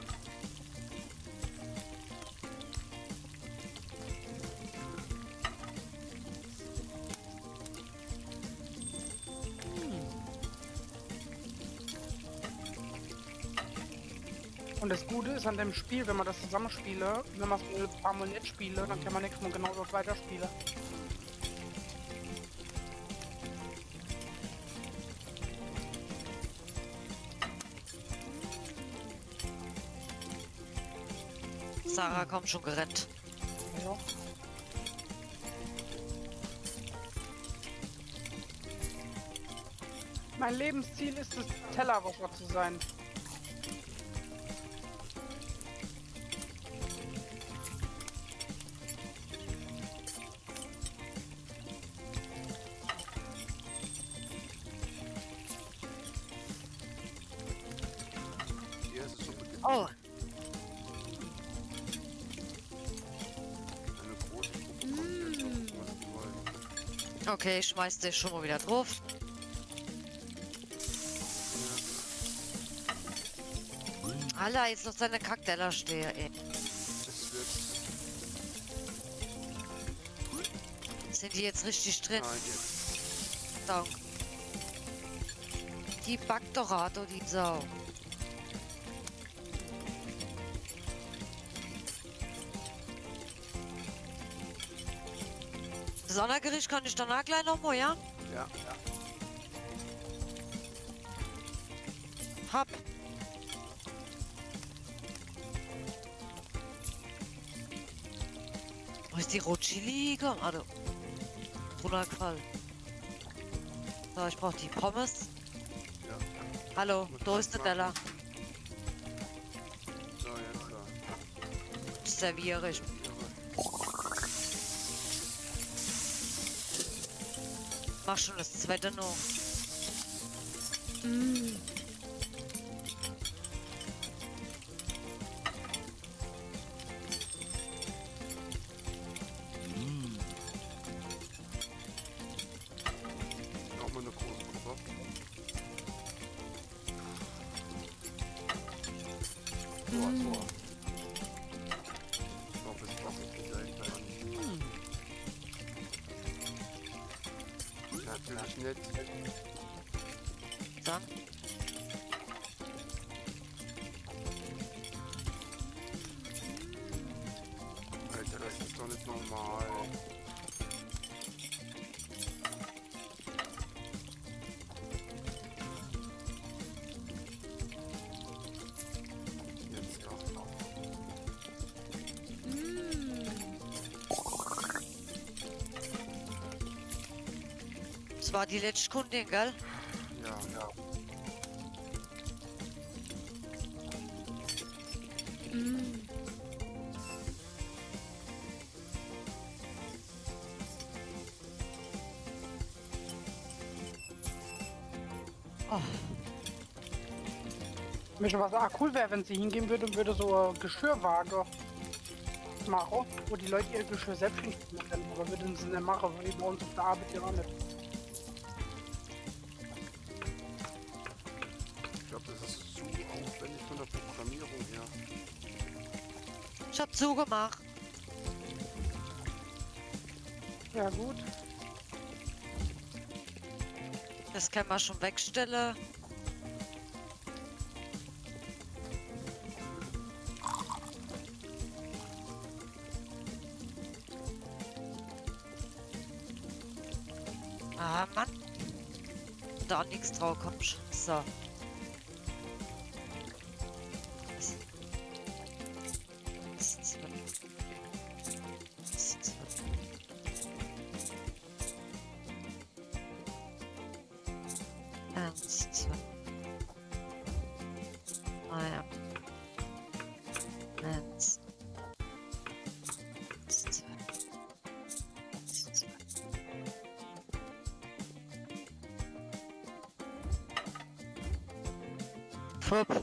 und das Gute ist an dem Spiel, wenn man das zusammenspiele, wenn man es ein paar Mal nicht spiele, dann kann man nächstes Mal genau dort weiterspielen. Sarah kommt schon gerannt. Ja. Mein Lebensziel ist es, Tellerwasser zu sein. Die erste Suppe gibt Oh, Okay, ich schmeiß dich schon mal wieder drauf. Alter, jetzt noch seine Kackteller stehe, ey. Das wird. Sind die jetzt richtig drin? Nein, jetzt. Dank. Die backt doch hart, oh, die Sau. Sondergericht kann ich danach gleich noch mal, ja? Ja. Hab. Wo ist die Rotchili? Komm, also. Runtergefallen. So, ich brauch die Pommes. Ja. Hallo, da ist der Teller. So, jetzt da. Das serviere ich. Mach schon das zweite noch. Nochmal eine große Gruppe. So. Ich hoffe, es trocknet sich dahinter nicht. Natürlich nicht. Dann. Alter, das ist doch nicht normal. Jetzt doch. Das war die letzte Kundin, gell? Ja. Oh. Mich was cool wäre, wenn sie hingehen würde und würde so Geschirrwaage machen, wo die Leute ihr Geschirr selbst hinstellen können. Aber würden sie nicht machen, weil die bei uns auf der Arbeit ja auch nicht. Ich glaube, das ist zu aufwendig von der Programmierung her. Ich hab zugemacht. Ja gut. Das kann man schon wegstellen. Ah, Mann. Da nichts drauf kommt. So. Eins, zwei. Ah ja. Eins. Zwei. Zwei. Fupp.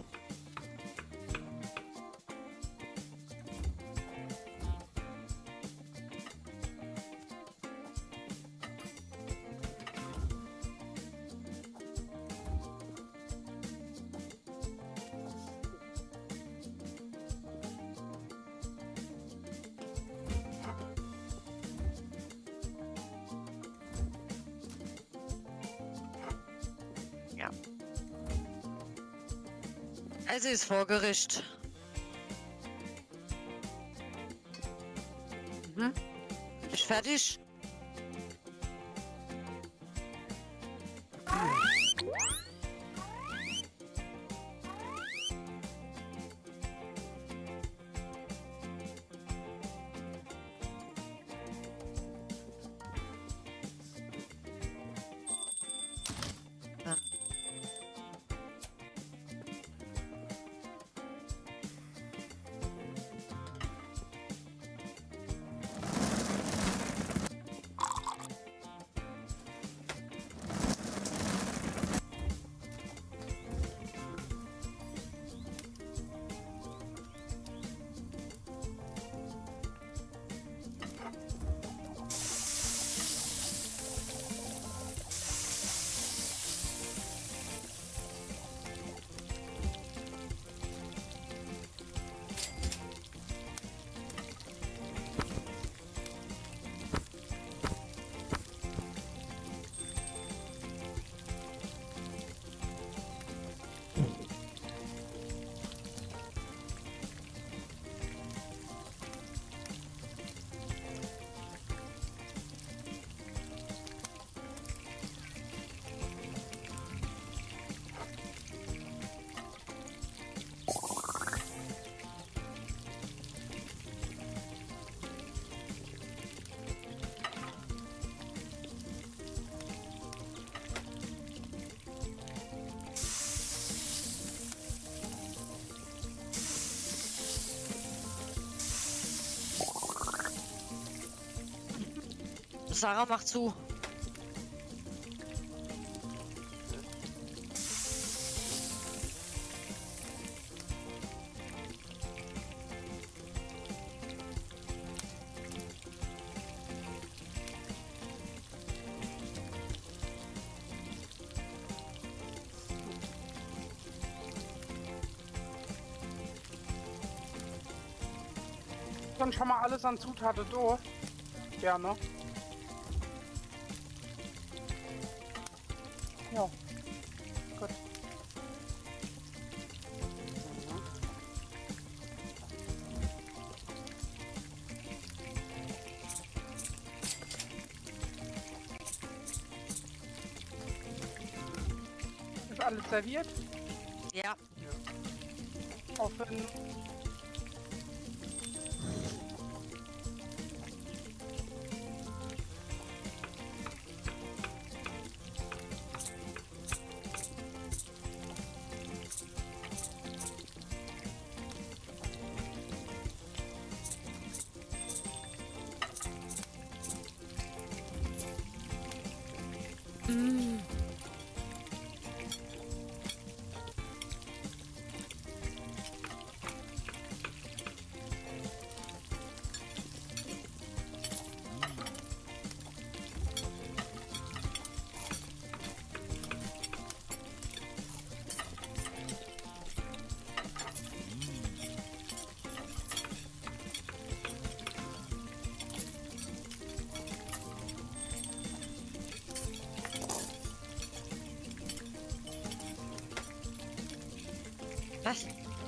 Ja. Also ist vor Gericht. Ist fertig? Ja. Sarah, mach zu. Dann schon mal alles an Zutaten durch. Gerne. Ja. Gut. Ist alles serviert? Ja. Offen. Was?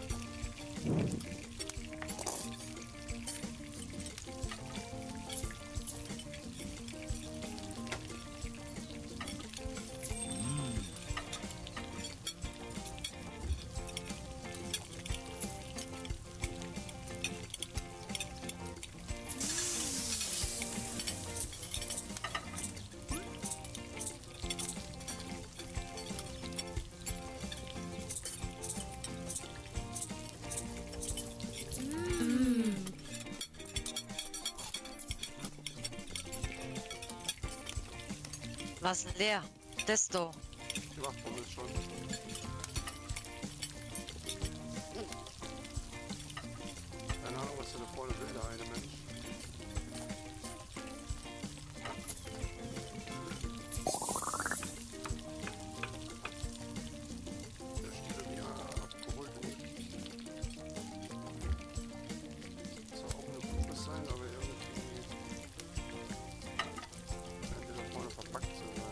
Was denn leer? Das da. Die Wachturm ist schon. Keine Ahnung, was da vorne will, der eine Mensch. Der steht mir abgeholt. Soll auch eine Kuh sein, aber irgendwie könnte da vorne verpackt zu sein.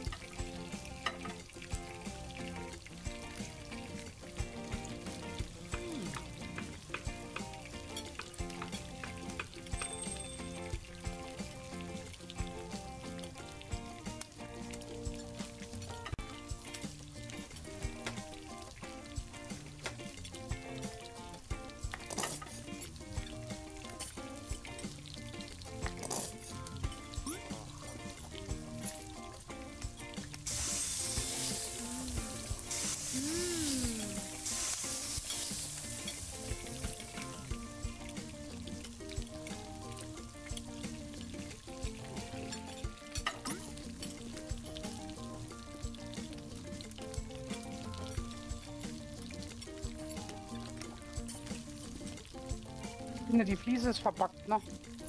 Ne, die Fliese ist verpackt, ne?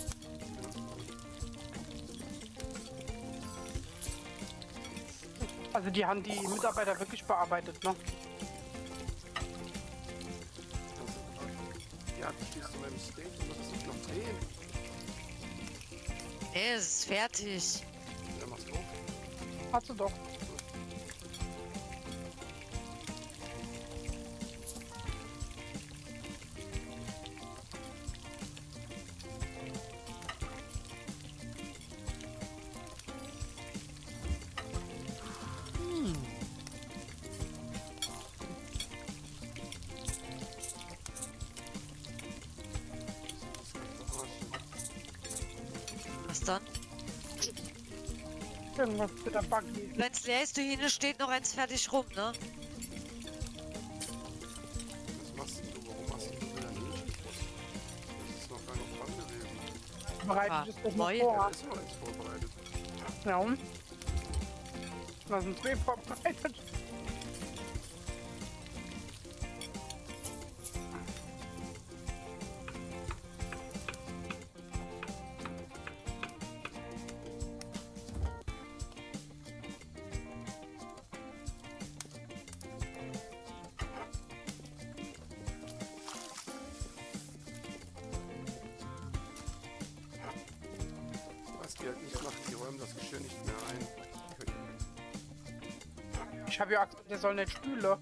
Also die haben die Mitarbeiter wirklich bearbeitet, ne? Ja, du stehst in meinem Steak und musst es noch drehen. Nee, es ist fertig. Ja, mach's auf. Hast du doch. Irgendwas mit der Buggy. Wenn's leer ist, du hinten steht noch eins fertig rum, ne? Was machst denn du? Warum hast du wieder nicht? Das ist noch gar nicht dran gewesen. Bereitet es doch mal neu. Ja, vor. ist noch eins vorbereitet. Ja, und? Da sind 2 vorbereitet. Was die halt nicht machen, die räumen das Geschirr nicht mehr ein. Ich habe ja gesagt, der soll nicht spülen.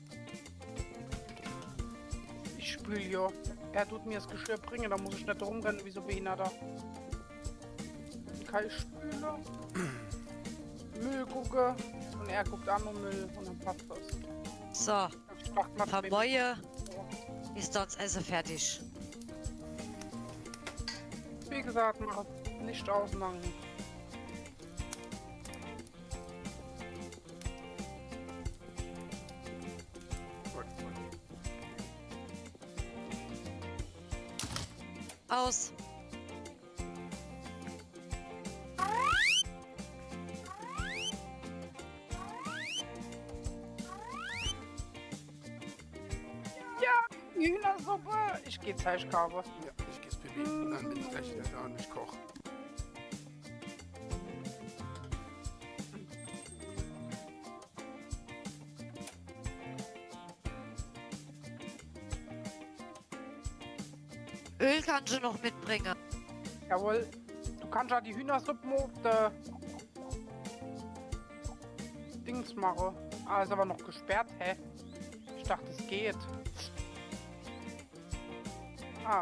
Ich spül ja. Er tut mir das Geschirr bringen, da muss ich nicht rumrennen wie so Behinderter. Dann kann ich spülen, Müll gucken und er guckt an und Müll und dann passt das. So, Ich mach mal von zwei- Moje ist das Essen fertig. Wie gesagt, mach nicht ausmachen. Aus. Ja, Hühnersuppe. Ich geh Zeichkabe. Ja, ich geh's Pipi und dann bin ich gleich wieder da und ich koche. Öl kannst du noch mitbringen. Jawohl. Du kannst ja die Hühnersuppe auf der Dings machen. Ah, ist aber noch gesperrt, hä? Ich dachte, es geht. Ah.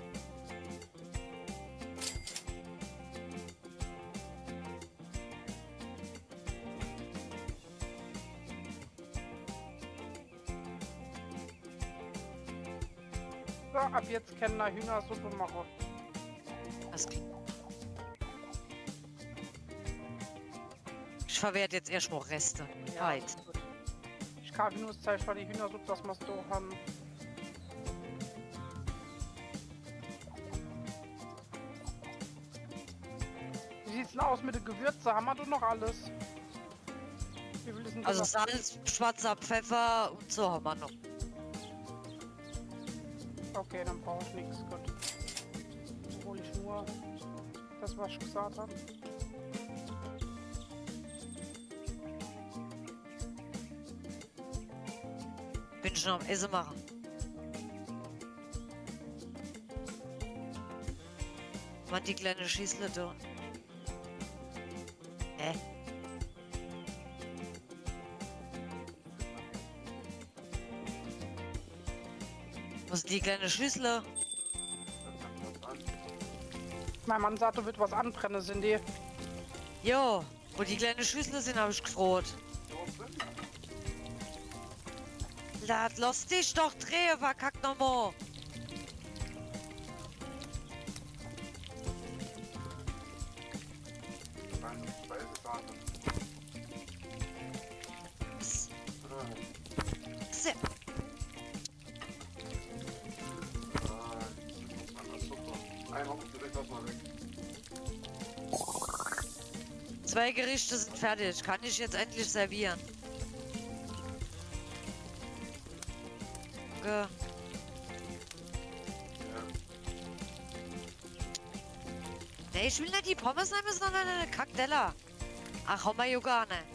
So, ab jetzt können wir Hühnersuppe machen. Das klingt. Ich verwerte jetzt erstmal Reste. Right. ist gut. Ich kann nur das Zeichen für die Hühnersuppe, dass wir es da haben. Wie sieht's denn aus mit den Gewürzen? Haben wir doch noch alles? Wie viel ist denn Also noch? Salz, schwarzer Pfeffer und so haben wir noch. Okay, dann brauche ich nichts. Gut. Dann hole ich nur das, was ich gesagt habe. Bin schon am Essen machen. Mann, die kleine Schießle da. Was ist die kleine Schüssel? Mein Mann sagte, wird was anbrennen, sind die. Jo, wo die kleine Schüssel sind, habe ich gefroht. Lass dich doch drehen, verkack nochmal. Sehr. Zwei Gerichte sind fertig. Kann ich jetzt endlich servieren? Okay. Nee, ich will nicht die Pommes nehmen, sondern eine Kackteller. Ach, hau mal ja gar nicht.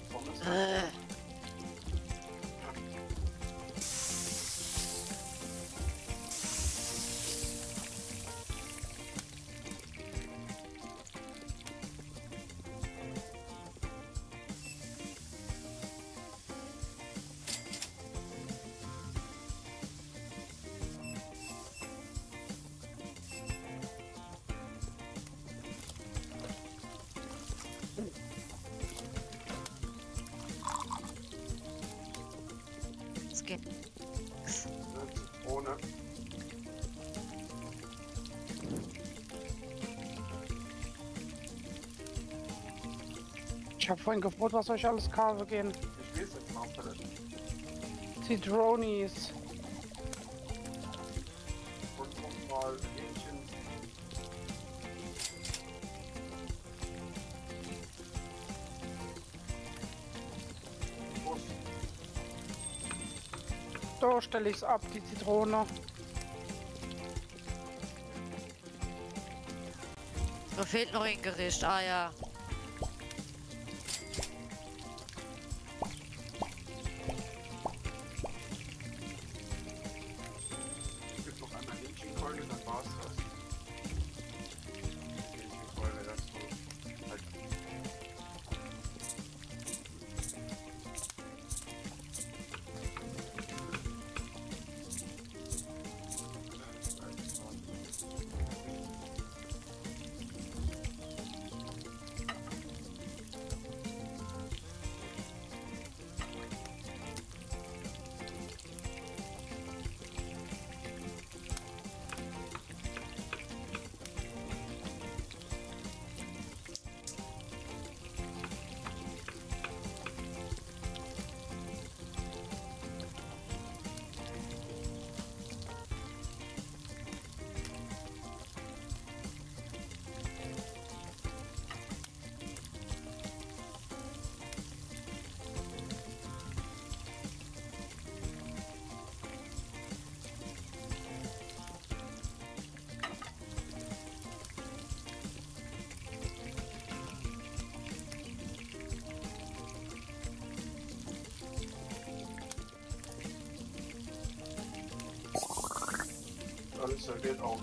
Es geht. Ohne. Ich hab vorhin gefragt, was euch alles kaufen gehen. Ich weiß jetzt noch vielleicht. Zitronis. Und mal Hähnchen. Wurst. Da stelle ich's ab, die Zitrone. Da fehlt noch ein Gericht. Ah ja. Es gibt noch einmal Hähnchenkeule, dann war's das. Hähnchenkeule, das so halt. Alles serviert auch.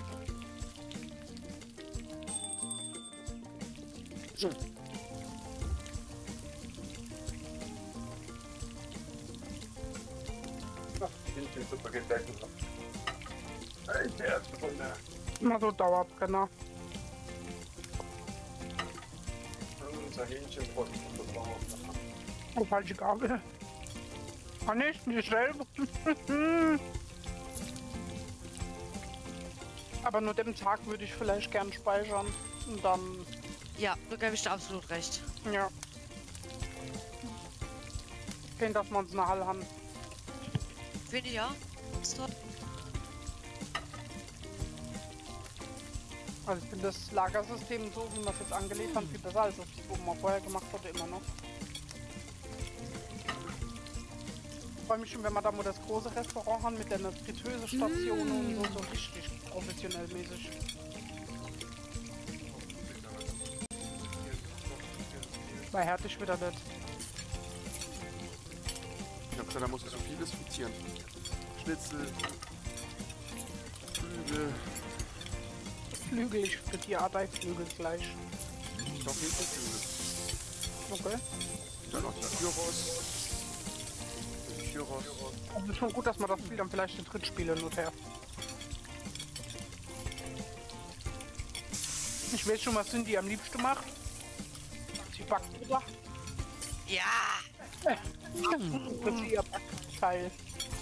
Hähnchen super gedecken. Ein Herz von der. Immer so Dauerbrenner. Unser Hähnchenbrot von der Bauer. Oh, falsche Gabel. Ah, nicht selber. Aber nur den Tag würde ich vielleicht gern speichern. Und dann, Ja, da gebe ich dir absolut recht. ja. Den, dass wir uns eine Halle haben. Finde ich ja. Ist toll. Also ich finde das Lagersystem so, wie wir es jetzt angelegt haben, viel besser als das, was man vorher gemacht hatte, immer noch. Ich freue mich schon, wenn wir da mal das große Restaurant haben mit der Fritteuse-Station und so richtig professionell mäßig. Bei Hertig wieder nicht. Ich hab gesagt, da muss so vieles frittieren. Schnitzel, Flügel, Flügel, ich frittiere Flügel gleich. doch Hähnchenflügel. Okay. Dann noch die Gyros. Die Gyros. Also schon gut, dass man das Spiel dann vielleicht in Drittspiele nur her. Ich weiß schon, was Cindy am liebsten macht. Sie backt wieder. Ja! Das ist ihr Backteil.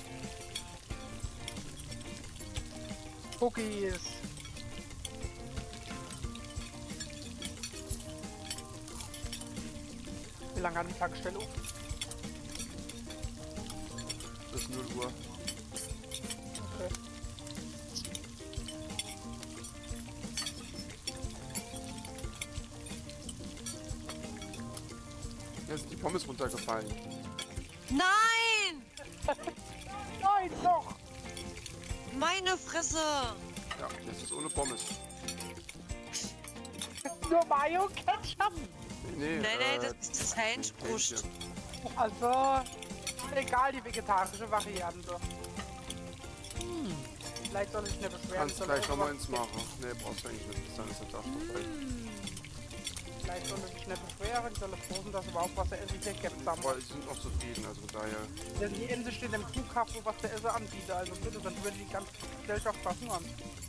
Cookies. Wie lange hat die Tankstelle? Bis 0 Uhr. Okay. Jetzt sind die Pommes runtergefallen. Nein! Nein, doch! Meine Fresse! Ja, jetzt ist ohne Pommes. Nur Mayo Ketchup! Nee, Nee, das ist Hähnchenbrust. Also, egal die vegetarische Variante. Vielleicht soll ich nicht beschweren. Kannst soll gleich nochmal irgendwas- ins machen. Nee, brauchst du eigentlich nicht. Bis dann ist der Tag vorbei. Vielleicht soll ich mich nicht beschweren, ich soll froh sein, dass überhaupt was der Essen hier gibt. Weil sie sind auch zufrieden, also von daher. Denn die Insel steht im Flughafen, was der Essen anbietet. Also bitte, dann würde die ganze Gesellschaft verhungern.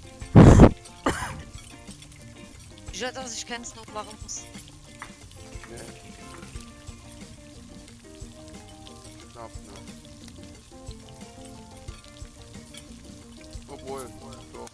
Ich weiß, dass ich keins noch machen muss. Nee. Knapp, ne? Obwohl, doch.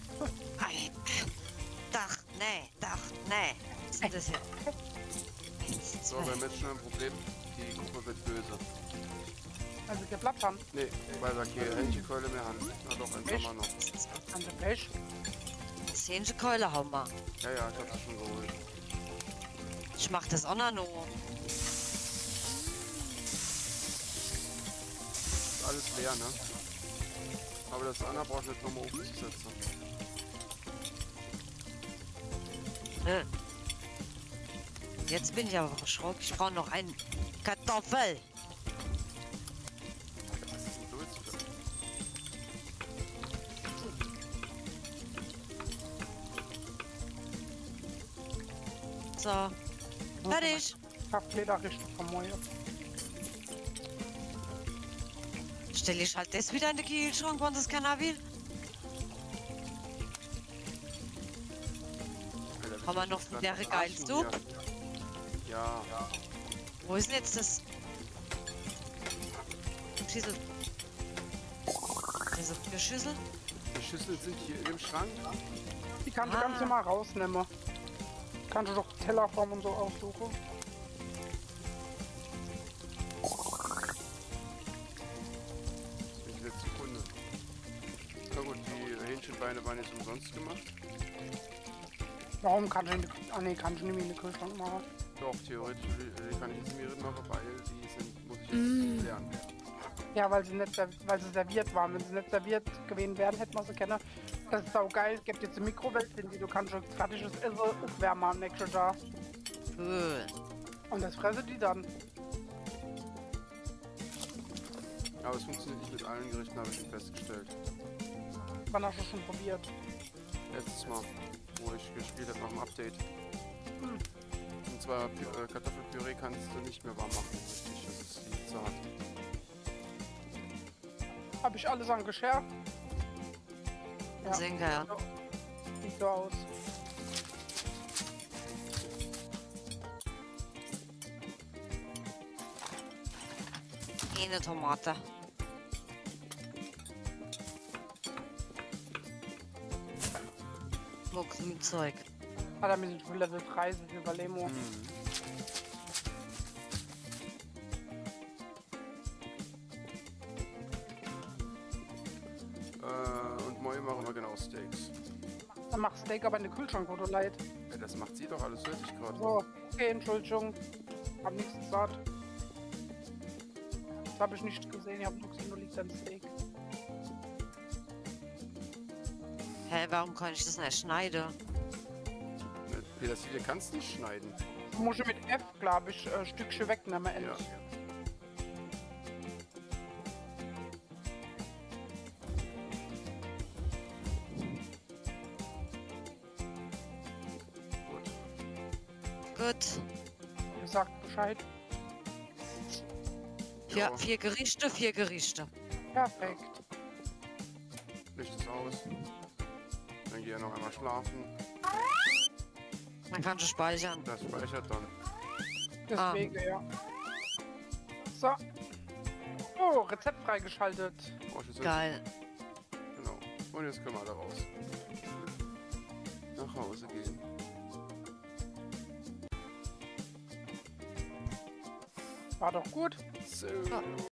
Hey. Dach, nee, Dach, nee. Was ist das hier? So, wir haben jetzt schon ein Problem. Die Gruppe wird böse. Also wir plappern. Nee, weil wir keine Hähnchenkeule mehr haben. Na doch, einen Echt? haben wir noch. Haben wir Pech? 10 Keule haben wir. Ja, ja, ich hab das schon geholt. Ich mach das auch noch nur. Ist alles leer, ne? Aber das andere braucht nicht nochmal aufzusetzen. Jetzt bin ich aber erschrocken. Ich brauche noch einen Kartoffel. Was ist denn los wieder? So. Fertig. Kraftleder richtig vermeuert. Stell ich halt das wieder in den Kühlschrank, wenn das keiner will. Alter, Haben wir noch das leere Arschen Geilstup? hier. Ja, Wo ist denn jetzt das? Schüssel. Also eine Schüssel? die Schüsseln sind hier in dem Schrank. Die kannst du Ah. ganz normal rausnehmen. Kannst du doch Tellerform und so aussuchen. In dieser Sekunde. Na gut, die Hähnchenbeine waren jetzt umsonst gemacht. Warum kannst du in die... Ah ne, kannst du nicht mehr in den Kühlschrank machen. Doch, theoretisch kann ich jetzt mir machen, weil die sind, muss ich jetzt lernen. Ja, weil sie nicht weil sie serviert waren. Wenn sie nicht serviert gewesen wären, hätten wir sie kennen. Das ist auch geil. Es gibt jetzt eine Mikrowelle, in die du kannst schon fertiges Essen aufwärmen am nächsten Tag. Cool. Und das fressen die dann. Aber es funktioniert nicht mit allen Gerichten, habe ich schon festgestellt. Wann hast du schon probiert? Letztes Mal, wo ich gespielt habe nach dem Update. Und zwar Kartoffelpüree kannst du nicht mehr warm machen, richtig, das ist viel zu hart. Habe ich alles angeschert? Ja. Sehen wir ja. Sieht so aus. Eine Tomate. Nur Grünzeug. Ah, da müssen wir Level 3 sind über Lemo. Und morgen machen wir genau Steaks. Dann mach Steak aber in den Kühlschrank, wo du leid. Ja, das macht sie doch alles fertig gerade. So, okay, Entschuldigung. Hab nichts gesagt. Das habe ich nicht gesehen. Ich habe nur gesehen, du liegst ein Steak. Hä, warum kann ich das nicht schneiden? Petersilie kannst du nicht schneiden. Du musst mit F, glaube ich, Stückchen wegnehmen. Ja. Gut. Gut. Ihr sagt Bescheid. Ja, Ja. 4 Gerichte, 4 Gerichte. Perfekt. Licht ist aus. Dann gehe ich noch einmal schlafen. Man kann schon speichern. Das speichert dann. Deswegen, ja. So. Oh, Rezept freigeschaltet. Oh, ich jetzt Geil. Genau. Und jetzt können wir alle raus. Nach Hause gehen. War doch gut. So. Ja.